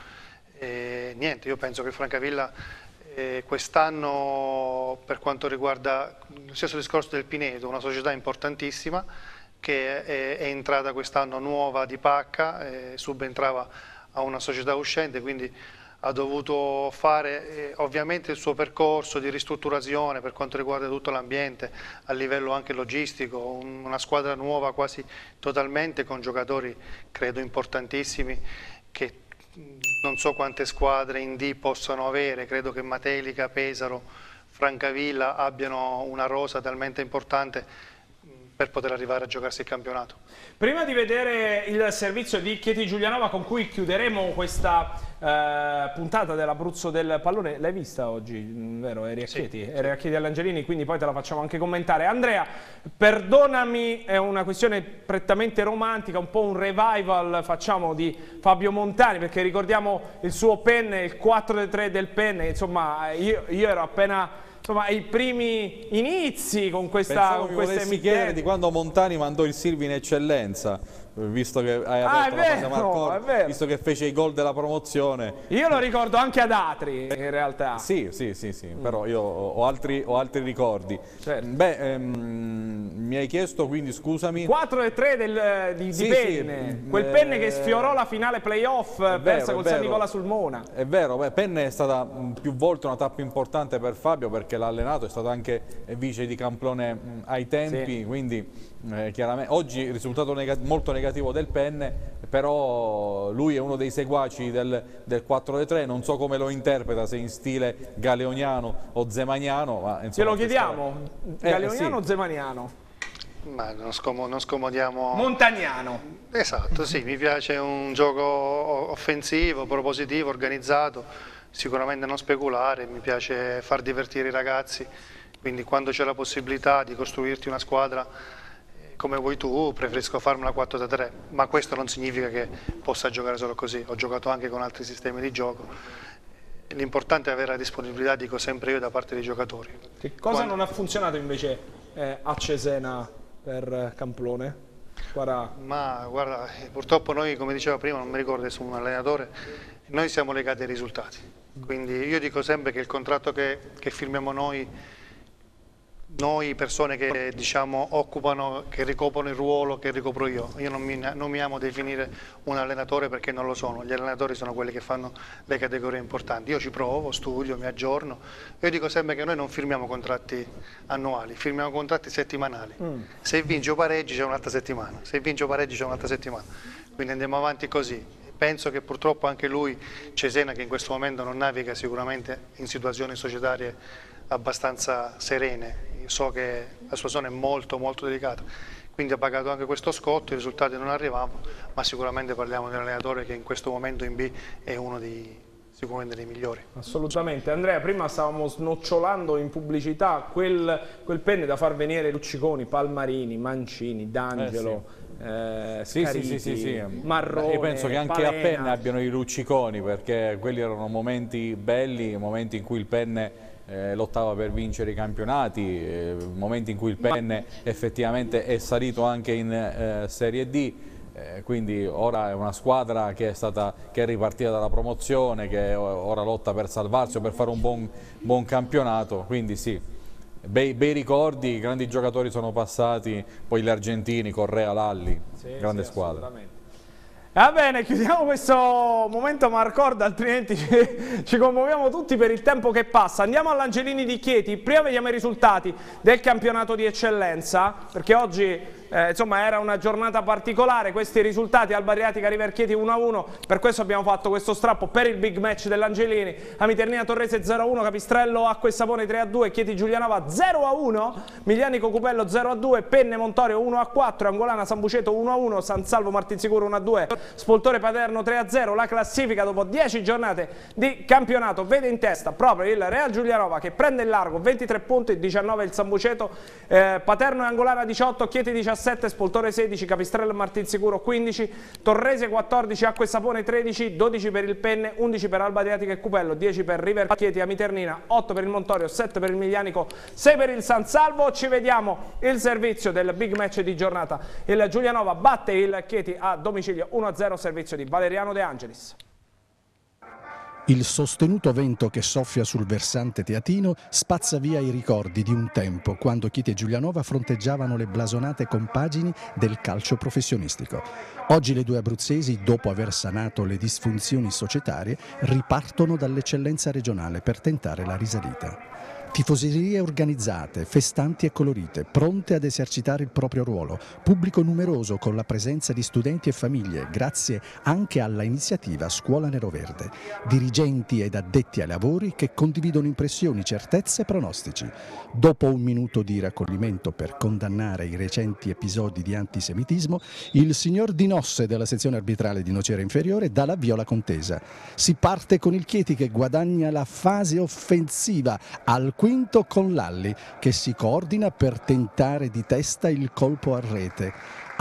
E niente, io penso che il Francavilla eh, quest'anno, per quanto riguarda lo stesso discorso del Pineto, una società importantissima che è, è entrata quest'anno nuova di pacca, eh, subentrava a una società uscente, quindi ha dovuto fare eh, ovviamente il suo percorso di ristrutturazione per quanto riguarda tutto l'ambiente, a livello anche logistico, un, una squadra nuova quasi totalmente, con giocatori credo importantissimi che non so quante squadre in D possono avere. Credo che Matelica, Pesaro, Francavilla abbiano una rosa talmente importante per poter arrivare a giocarsi il campionato. Prima di vedere il servizio di Chieti Giulianova con cui chiuderemo questa eh, puntata dell'Abruzzo del pallone, l'hai vista oggi, vero? Eri a Chieti? Sì, eri a Chieti all'Angelini, quindi poi te la facciamo anche commentare. Andrea, perdonami, è una questione prettamente romantica, un po' un revival facciamo di Fabio Montani, perché ricordiamo il suo penne, il quattro tre del penne, insomma io, io ero appena... Insomma, ai primi inizi con questa, con questa emittente. Di quando Montani mandò il Silvi in eccellenza, visto che hai aperto ah, la vero, fase Marcor, visto che fece i gol della promozione. Io lo ricordo anche ad Atri, in realtà. Sì, sì, sì, sì, mm. però io ho altri, ho altri ricordi. Certo. Beh, ehm, mi hai chiesto, quindi scusami. quattro e tre del, di, sì, di Penne, sì, quel eh, Penne che sfiorò la finale playoff persa col San Nicola Sulmona. È vero, beh, Penne è stata mh, più volte una tappa importante per Fabio, perché l'ha allenato, è stato anche vice di Camplone mh, ai tempi, sì. quindi eh, chiaramente oggi il risultato neg molto negativo del Penne, però lui è uno dei seguaci del, del quattro tre, non so come lo interpreta, se in stile galeoniano o zemaniano. Ma, insomma, ce lo chiediamo, eh, galeoniano sì. o zemaniano? Ma non, scom non scomodiamo... Montagnano. Esatto, sì, mi piace un gioco offensivo, propositivo, organizzato, sicuramente non speculare, mi piace far divertire i ragazzi, quindi quando c'è la possibilità di costruirti una squadra come vuoi tu, preferisco farmela quattro tre, ma questo non significa che possa giocare solo così, ho giocato anche con altri sistemi di gioco. L'importante è avere la disponibilità, dico sempre io, da parte dei giocatori. Che cosa Quando... non ha funzionato invece eh, a Cesena per Camplone? Guarda... Ma guarda, purtroppo noi, come diceva prima, non mi ricordo se un allenatore, noi siamo legati ai risultati. Quindi io dico sempre che il contratto che, che firmiamo noi, noi persone che diciamo occupano, che ricoprono il ruolo che ricopro io, io non mi, non mi amo definire un allenatore perché non lo sono, gli allenatori sono quelli che fanno le categorie importanti, io ci provo, studio, mi aggiorno, io dico sempre che noi non firmiamo contratti annuali, firmiamo contratti settimanali, mm. se vinci o pareggi c'è un'altra settimana, se vinci o pareggi c'è un'altra settimana, quindi andiamo avanti così. Penso che purtroppo anche lui, Cesena, che in questo momento non naviga sicuramente in situazioni societarie abbastanza serene, so che la situazione è molto molto delicata, quindi ha pagato anche questo scotto, i risultati non arrivavano, ma sicuramente parliamo di un allenatore che in questo momento in B è uno dei sicuramente dei migliori. Assolutamente. Andrea, prima stavamo snocciolando in pubblicità quel, quel Penne da far venire Lucciconi, Palmarini, Mancini, D'Angelo, eh sì. Eh, sì, sì, sì, sì, Marrone, io penso che anche Palena. a Penne abbiano i Lucciconi, perché quelli erano momenti belli, momenti in cui il Penne Eh, lottava per vincere i campionati, eh, momenti in cui il Penne effettivamente è salito anche in eh, Serie D, eh, quindi ora è una squadra che è, stata, che è ripartita dalla promozione, che ora lotta per salvarsi o per fare un buon, buon campionato, quindi sì, bei, bei ricordi, grandi giocatori sono passati, poi gli argentini, Correa, Lalli, sì, grande sì, squadra. Va bene, chiudiamo questo momento Marcord, altrimenti ci, ci commuoviamo tutti per il tempo che passa. Andiamo all'Angelini di Chieti, prima vediamo i risultati del campionato di eccellenza, perché oggi eh, insomma era una giornata particolare. Questi risultati: Alba Adriatica River Chieti uno a uno, per questo abbiamo fatto questo strappo per il big match dell'Angelini. Amiternina Torrese zero a uno, Capistrello Acqua e Sapone tre a due, Chieti Giulianova zero a uno, Miglianico Cupello zero a due, Penne Montorio uno a quattro, Angolana San Buceto uno a uno, San Salvo Martinsicuro uno a due, Spoltore Paterno tre a zero. La classifica dopo dieci giornate di campionato vede in testa proprio il Real Giulianova, che prende il largo, ventitré punti, diciannove il San Buceto, eh, Paterno e Angolana diciotto, Chieti diciassette, Spoltore sedici, Capistrello e Martinsicuro quindici, Torrese quattordici, Acqua e Sapone tredici, dodici per il Penne, undici per Alba Adriatica e Cupello, dieci per River Chieti Amiternina, otto per il Montorio, sette per il Miglianico, sei per il San Salvo. Ci vediamo il servizio del big match di giornata. Il Giulianova batte il Chieti a domicilio uno a zero, servizio di Valeriano De Angelis. Il sostenuto vento che soffia sul versante teatino spazza via i ricordi di un tempo quando Chieti e Giulianova fronteggiavano le blasonate compagini del calcio professionistico. Oggi le due abruzzesi, dopo aver sanato le disfunzioni societarie, ripartono dall'eccellenza regionale per tentare la risalita. Tifoserie organizzate, festanti e colorite, pronte ad esercitare il proprio ruolo, pubblico numeroso con la presenza di studenti e famiglie, grazie anche alla iniziativa Scuola Neroverde, dirigenti ed addetti ai lavori che condividono impressioni, certezze e pronostici. Dopo un minuto di raccoglimento per condannare i recenti episodi di antisemitismo, il signor Di Nosse della sezione arbitrale di Nocera Inferiore dà l'avvio alla contesa. Si parte con il Chieti che guadagna la fase offensiva al quinto con Lalli che si coordina per tentare di testa il colpo a rete.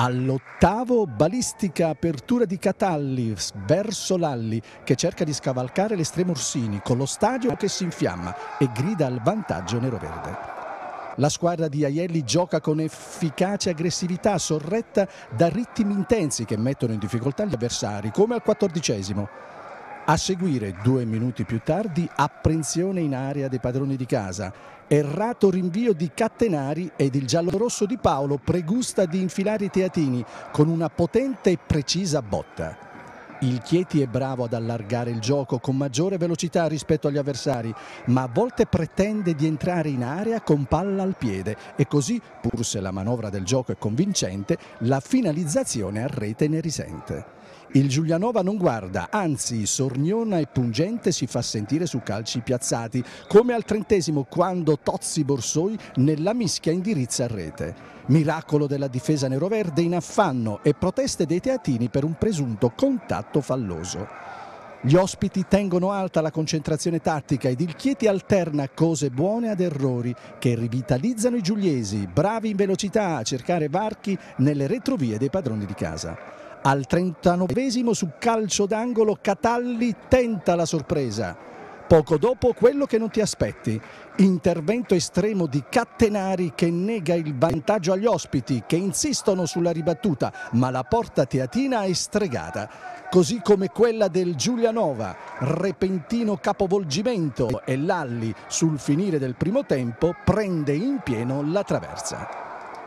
All'ottavo balistica apertura di Catalli verso Lalli che cerca di scavalcare l'estremo Orsini con lo stadio che si infiamma e grida al vantaggio neroverde. La squadra di Aielli gioca con efficace aggressività sorretta da ritmi intensi che mettono in difficoltà gli avversari come al quattordicesimo. A seguire, due minuti più tardi, apprensione in area dei padroni di casa. Errato rinvio di Cattenari ed il giallorosso di Paolo pregusta di infilare i teatini con una potente e precisa botta. Il Chieti è bravo ad allargare il gioco con maggiore velocità rispetto agli avversari, ma a volte pretende di entrare in area con palla al piede e così, pur se la manovra del gioco è convincente, la finalizzazione a rete ne risente. Il Giulianova non guarda, anzi sorniona e pungente si fa sentire su calci piazzati, come al trentesimo quando Tozzi Borsoi nella mischia indirizza a rete. Miracolo della difesa neroverde in affanno e proteste dei teatini per un presunto contatto falloso. Gli ospiti tengono alta la concentrazione tattica ed il Chieti alterna cose buone ad errori che rivitalizzano i giuliesi, bravi in velocità a cercare varchi nelle retrovie dei padroni di casa. Al trentanovesimo su calcio d'angolo Catalli tenta la sorpresa. Poco dopo quello che non ti aspetti. Intervento estremo di Cattenari che nega il vantaggio agli ospiti che insistono sulla ribattuta, ma la porta teatina è stregata. Così come quella del Giulianova, repentino capovolgimento e Lalli sul finire del primo tempo prende in pieno la traversa.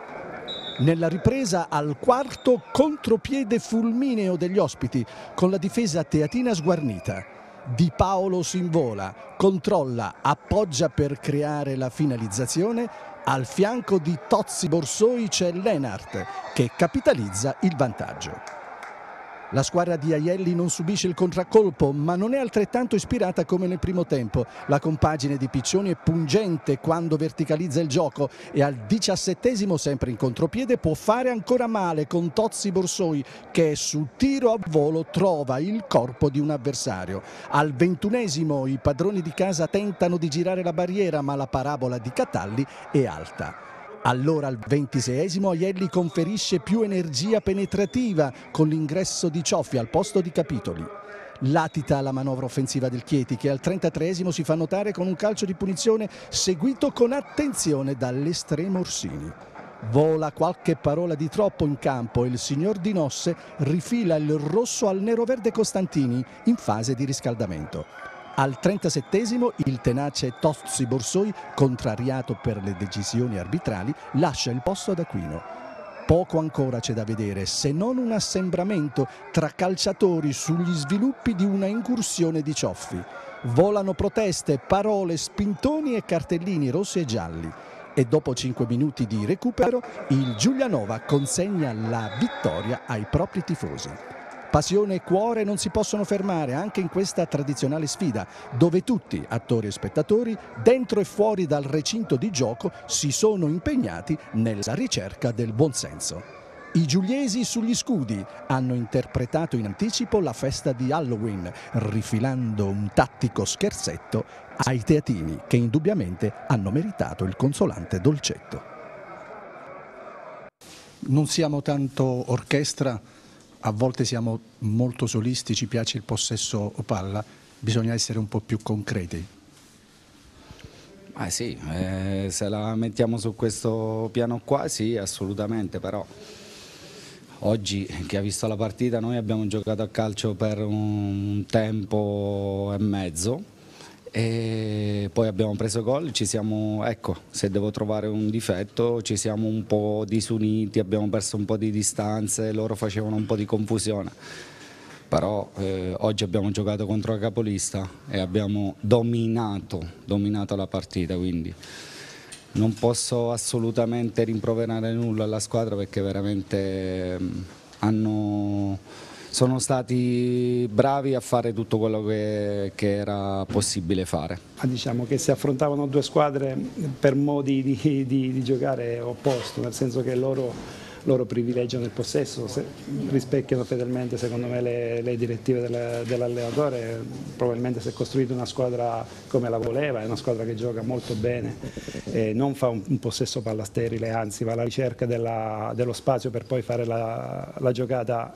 Nella ripresa al quarto contropiede fulmineo degli ospiti con la difesa teatina sguarnita. Di Paolo si invola, controlla, appoggia per creare la finalizzazione. Al fianco di Tozzi Borsoi c'è Lenart che capitalizza il vantaggio. La squadra di Aielli non subisce il contraccolpo, ma non è altrettanto ispirata come nel primo tempo. La compagine di Piccioni è pungente quando verticalizza il gioco e al diciassettesimo, sempre in contropiede, può fare ancora male con Tozzi Borsoi che su tiro a volo trova il corpo di un avversario. Al ventunesimo i padroni di casa tentano di girare la barriera, ma la parabola di Catalli è alta. Allora al ventiseiesimo Aielli conferisce più energia penetrativa con l'ingresso di Cioffi al posto di Capitoli. Latita la manovra offensiva del Chieti che al trentatreesimo si fa notare con un calcio di punizione seguito con attenzione dall'estremo Orsini. Vola qualche parola di troppo in campo e il signor Di Nosse rifila il rosso al neroverde Costantini in fase di riscaldamento. Al trentasettesimo il tenace Tozzi Borsoi, contrariato per le decisioni arbitrali, lascia il posto ad Aquino. Poco ancora c'è da vedere, se non un assembramento tra calciatori sugli sviluppi di una incursione di Cioffi. Volano proteste, parole, spintoni e cartellini rossi e gialli. E dopo cinque minuti di recupero, il Giulianova consegna la vittoria ai propri tifosi. Passione e cuore non si possono fermare anche in questa tradizionale sfida, dove tutti, attori e spettatori, dentro e fuori dal recinto di gioco, si sono impegnati nella ricerca del buonsenso. I giuliesi sugli scudi hanno interpretato in anticipo la festa di Halloween, rifilando un tattico scherzetto ai teatini, che indubbiamente hanno meritato il consolante dolcetto. Non siamo tanto orchestra, a volte siamo molto solisti, ci piace il possesso palla, bisogna essere un po' più concreti. Ah sì, eh, se la mettiamo su questo piano qua sì, assolutamente, però oggi chi ha visto la partita, noi abbiamo giocato a calcio per un tempo e mezzo e poi abbiamo preso gol, ci siamo, ecco, se devo trovare un difetto, ci siamo un po' disuniti, abbiamo perso un po' di distanze, loro facevano un po' di confusione. Però eh, oggi abbiamo giocato contro la capolista e abbiamo dominato, dominato la partita, quindi non posso assolutamente rimproverare nulla alla squadra perché veramente hanno, sono stati bravi a fare tutto quello che, che era possibile fare. Diciamo che si affrontavano due squadre per modi di, di, di giocare opposto, nel senso che loro... loro privilegiano il possesso, se, rispecchiano fedelmente secondo me le, le direttive dell'allenatore, probabilmente si è costruita una squadra come la voleva, è una squadra che gioca molto bene, eh, non fa un, un possesso palla sterile, anzi va alla ricerca della, dello spazio per poi fare la, la giocata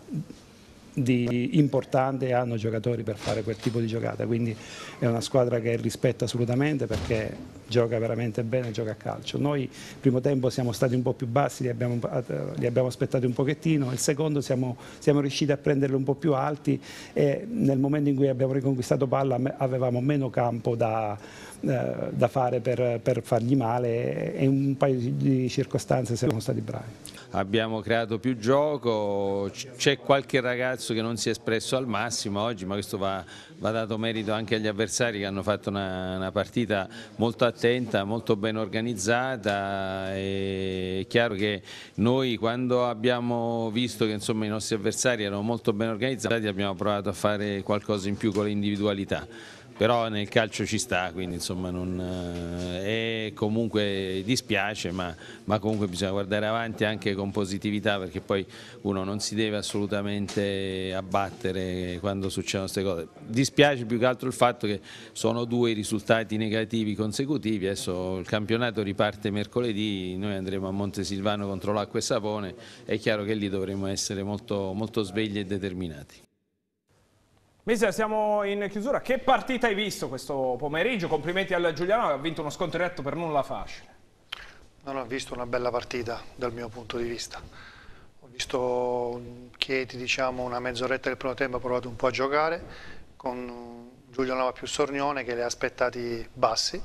di importante e hanno giocatori per fare quel tipo di giocata, quindi è una squadra che rispetta assolutamente perché gioca veramente bene, gioca a calcio. Noi il primo tempo siamo stati un po' più bassi, li abbiamo, li abbiamo aspettati un pochettino, il secondo siamo, siamo riusciti a prenderli un po' più alti e nel momento in cui abbiamo riconquistato palla avevamo meno campo da, eh, da fare per, per fargli male e in un paio di circostanze siamo stati bravi. Abbiamo creato più gioco, c'è qualche ragazzo che non si è espresso al massimo oggi, ma questo va, va dato merito anche agli avversari che hanno fatto una, una partita molto attenta, molto ben organizzata. E è chiaro che noi quando abbiamo visto che insomma, i nostri avversari erano molto ben organizzati abbiamo provato a fare qualcosa in più con le individualità. Però nel calcio ci sta, quindi insomma non, eh, è comunque dispiace, ma, ma comunque bisogna guardare avanti anche con positività perché poi uno non si deve assolutamente abbattere quando succedono queste cose. Dispiace più che altro il fatto che sono due i risultati negativi consecutivi, adesso il campionato riparte mercoledì, noi andremo a Montesilvano contro l'Acqua e Sapone, è chiaro che lì dovremo essere molto, molto svegli e determinati. Mister, siamo in chiusura. Che partita hai visto questo pomeriggio? Complimenti al Giuliano che ha vinto uno scontro diretto per nulla facile. Non ho visto una bella partita dal mio punto di vista. Ho visto Chieti, diciamo, una mezz'oretta del primo tempo ha provato un po' a giocare, con Giulianova più Sornione che li ha aspettati bassi.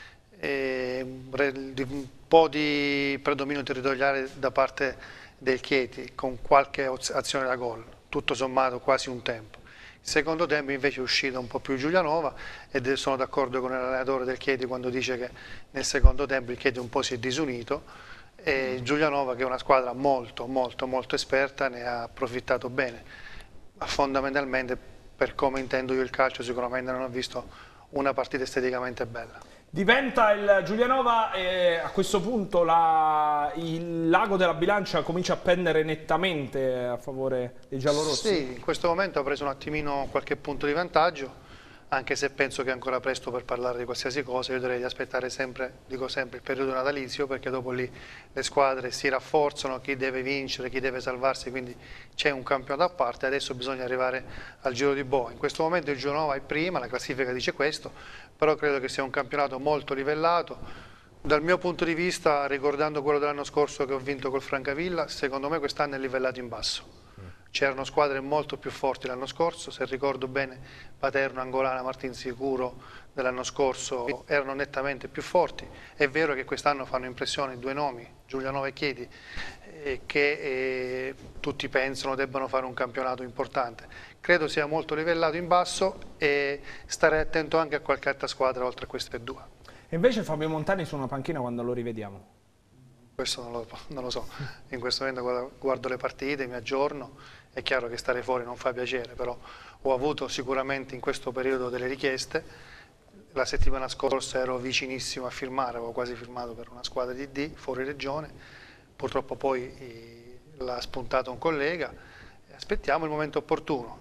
E un po' di predominio territoriale da parte del Chieti, con qualche azione da gol, tutto sommato quasi un tempo. Il secondo tempo invece è uscita un po' più Giulianova ed sono d'accordo con l'allenatore del Chieti quando dice che nel secondo tempo il Chieti un po' si è disunito e Giulianova, che è una squadra molto molto molto esperta, ne ha approfittato bene. Ma fondamentalmente, per come intendo io il calcio, sicuramente non ho visto una partita esteticamente bella. Diventa il Giulianova e a questo punto la, il lago della bilancia comincia a pendere nettamente a favore dei giallorossi? Sì, in questo momento ha preso un attimino qualche punto di vantaggio, anche se penso che è ancora presto per parlare di qualsiasi cosa. Io direi di aspettare sempre, dico sempre, il periodo natalizio, perché dopo lì le squadre si rafforzano, chi deve vincere, chi deve salvarsi, quindi c'è un campionato a parte, adesso bisogna arrivare al giro di boa. In questo momento il Giulianova è prima, la classifica dice questo, però credo che sia un campionato molto livellato. Dal mio punto di vista, ricordando quello dell'anno scorso che ho vinto col Francavilla, secondo me quest'anno è livellato in basso. C'erano squadre molto più forti l'anno scorso, se ricordo bene Paterno, Angolana, Martinsicuro dell'anno scorso erano nettamente più forti. È vero che quest'anno fanno impressione due nomi, Giulianova e Chieti, eh, che eh, tutti pensano debbano fare un campionato importante. Credo sia molto livellato in basso e starei attento anche a qualche altra squadra oltre a queste due. E invece Fabio Montani su una panchina quando lo rivediamo? Questo non lo, non lo so, in questo momento guardo le partite, mi aggiorno, è chiaro che stare fuori non fa piacere, però ho avuto sicuramente in questo periodo delle richieste. La settimana scorsa ero vicinissimo a firmare, avevo quasi firmato per una squadra di D fuori regione, purtroppo poi l'ha spuntato un collega, aspettiamo il momento opportuno.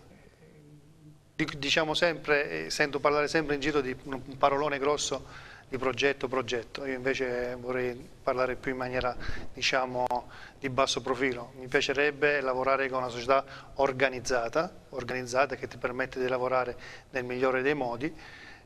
Diciamo sempre, sento parlare sempre in giro di un parolone grosso di progetto, progetto, io invece vorrei parlare più in maniera, diciamo, di basso profilo. Mi piacerebbe lavorare con una società organizzata, organizzata che ti permette di lavorare nel migliore dei modi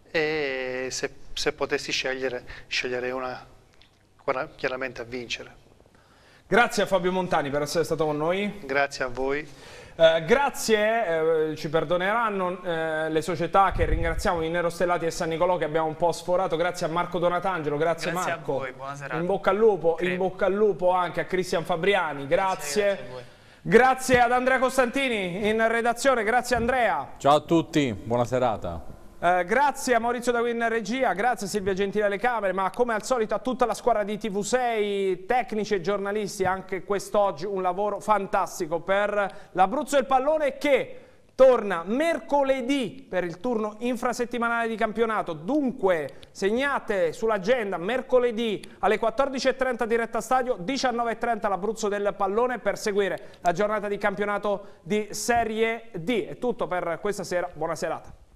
e se, se potessi scegliere, sceglierei una chiaramente a vincere. Grazie a Fabio Montani per essere stato con noi. Grazie a voi. Eh, grazie, eh, ci perdoneranno eh, le società che ringraziamo, i Nerostellati e San Nicolò, che abbiamo un po' sforato. Grazie a Marco Donatangelo, grazie, grazie Marco. a voi, buona serata. In bocca al lupo, Credo. in bocca al lupo anche a Cristian Fabriani, grazie. Grazie, grazie, grazie ad Andrea Costantini in redazione, grazie Andrea. Ciao a tutti, buona serata. Eh, grazie a Maurizio Dagui in regia, grazie a Silvia Gentile alle camere, ma come al solito a tutta la squadra di T V sei, tecnici e giornalisti, anche quest'oggi un lavoro fantastico per l'Abruzzo e il pallone, che torna mercoledì per il turno infrasettimanale di campionato. Dunque segnate sull'agenda mercoledì alle quattordici e trenta diretta stadio, diciannove e trenta l'Abruzzo del pallone per seguire la giornata di campionato di Serie D. È tutto per questa sera, buona serata.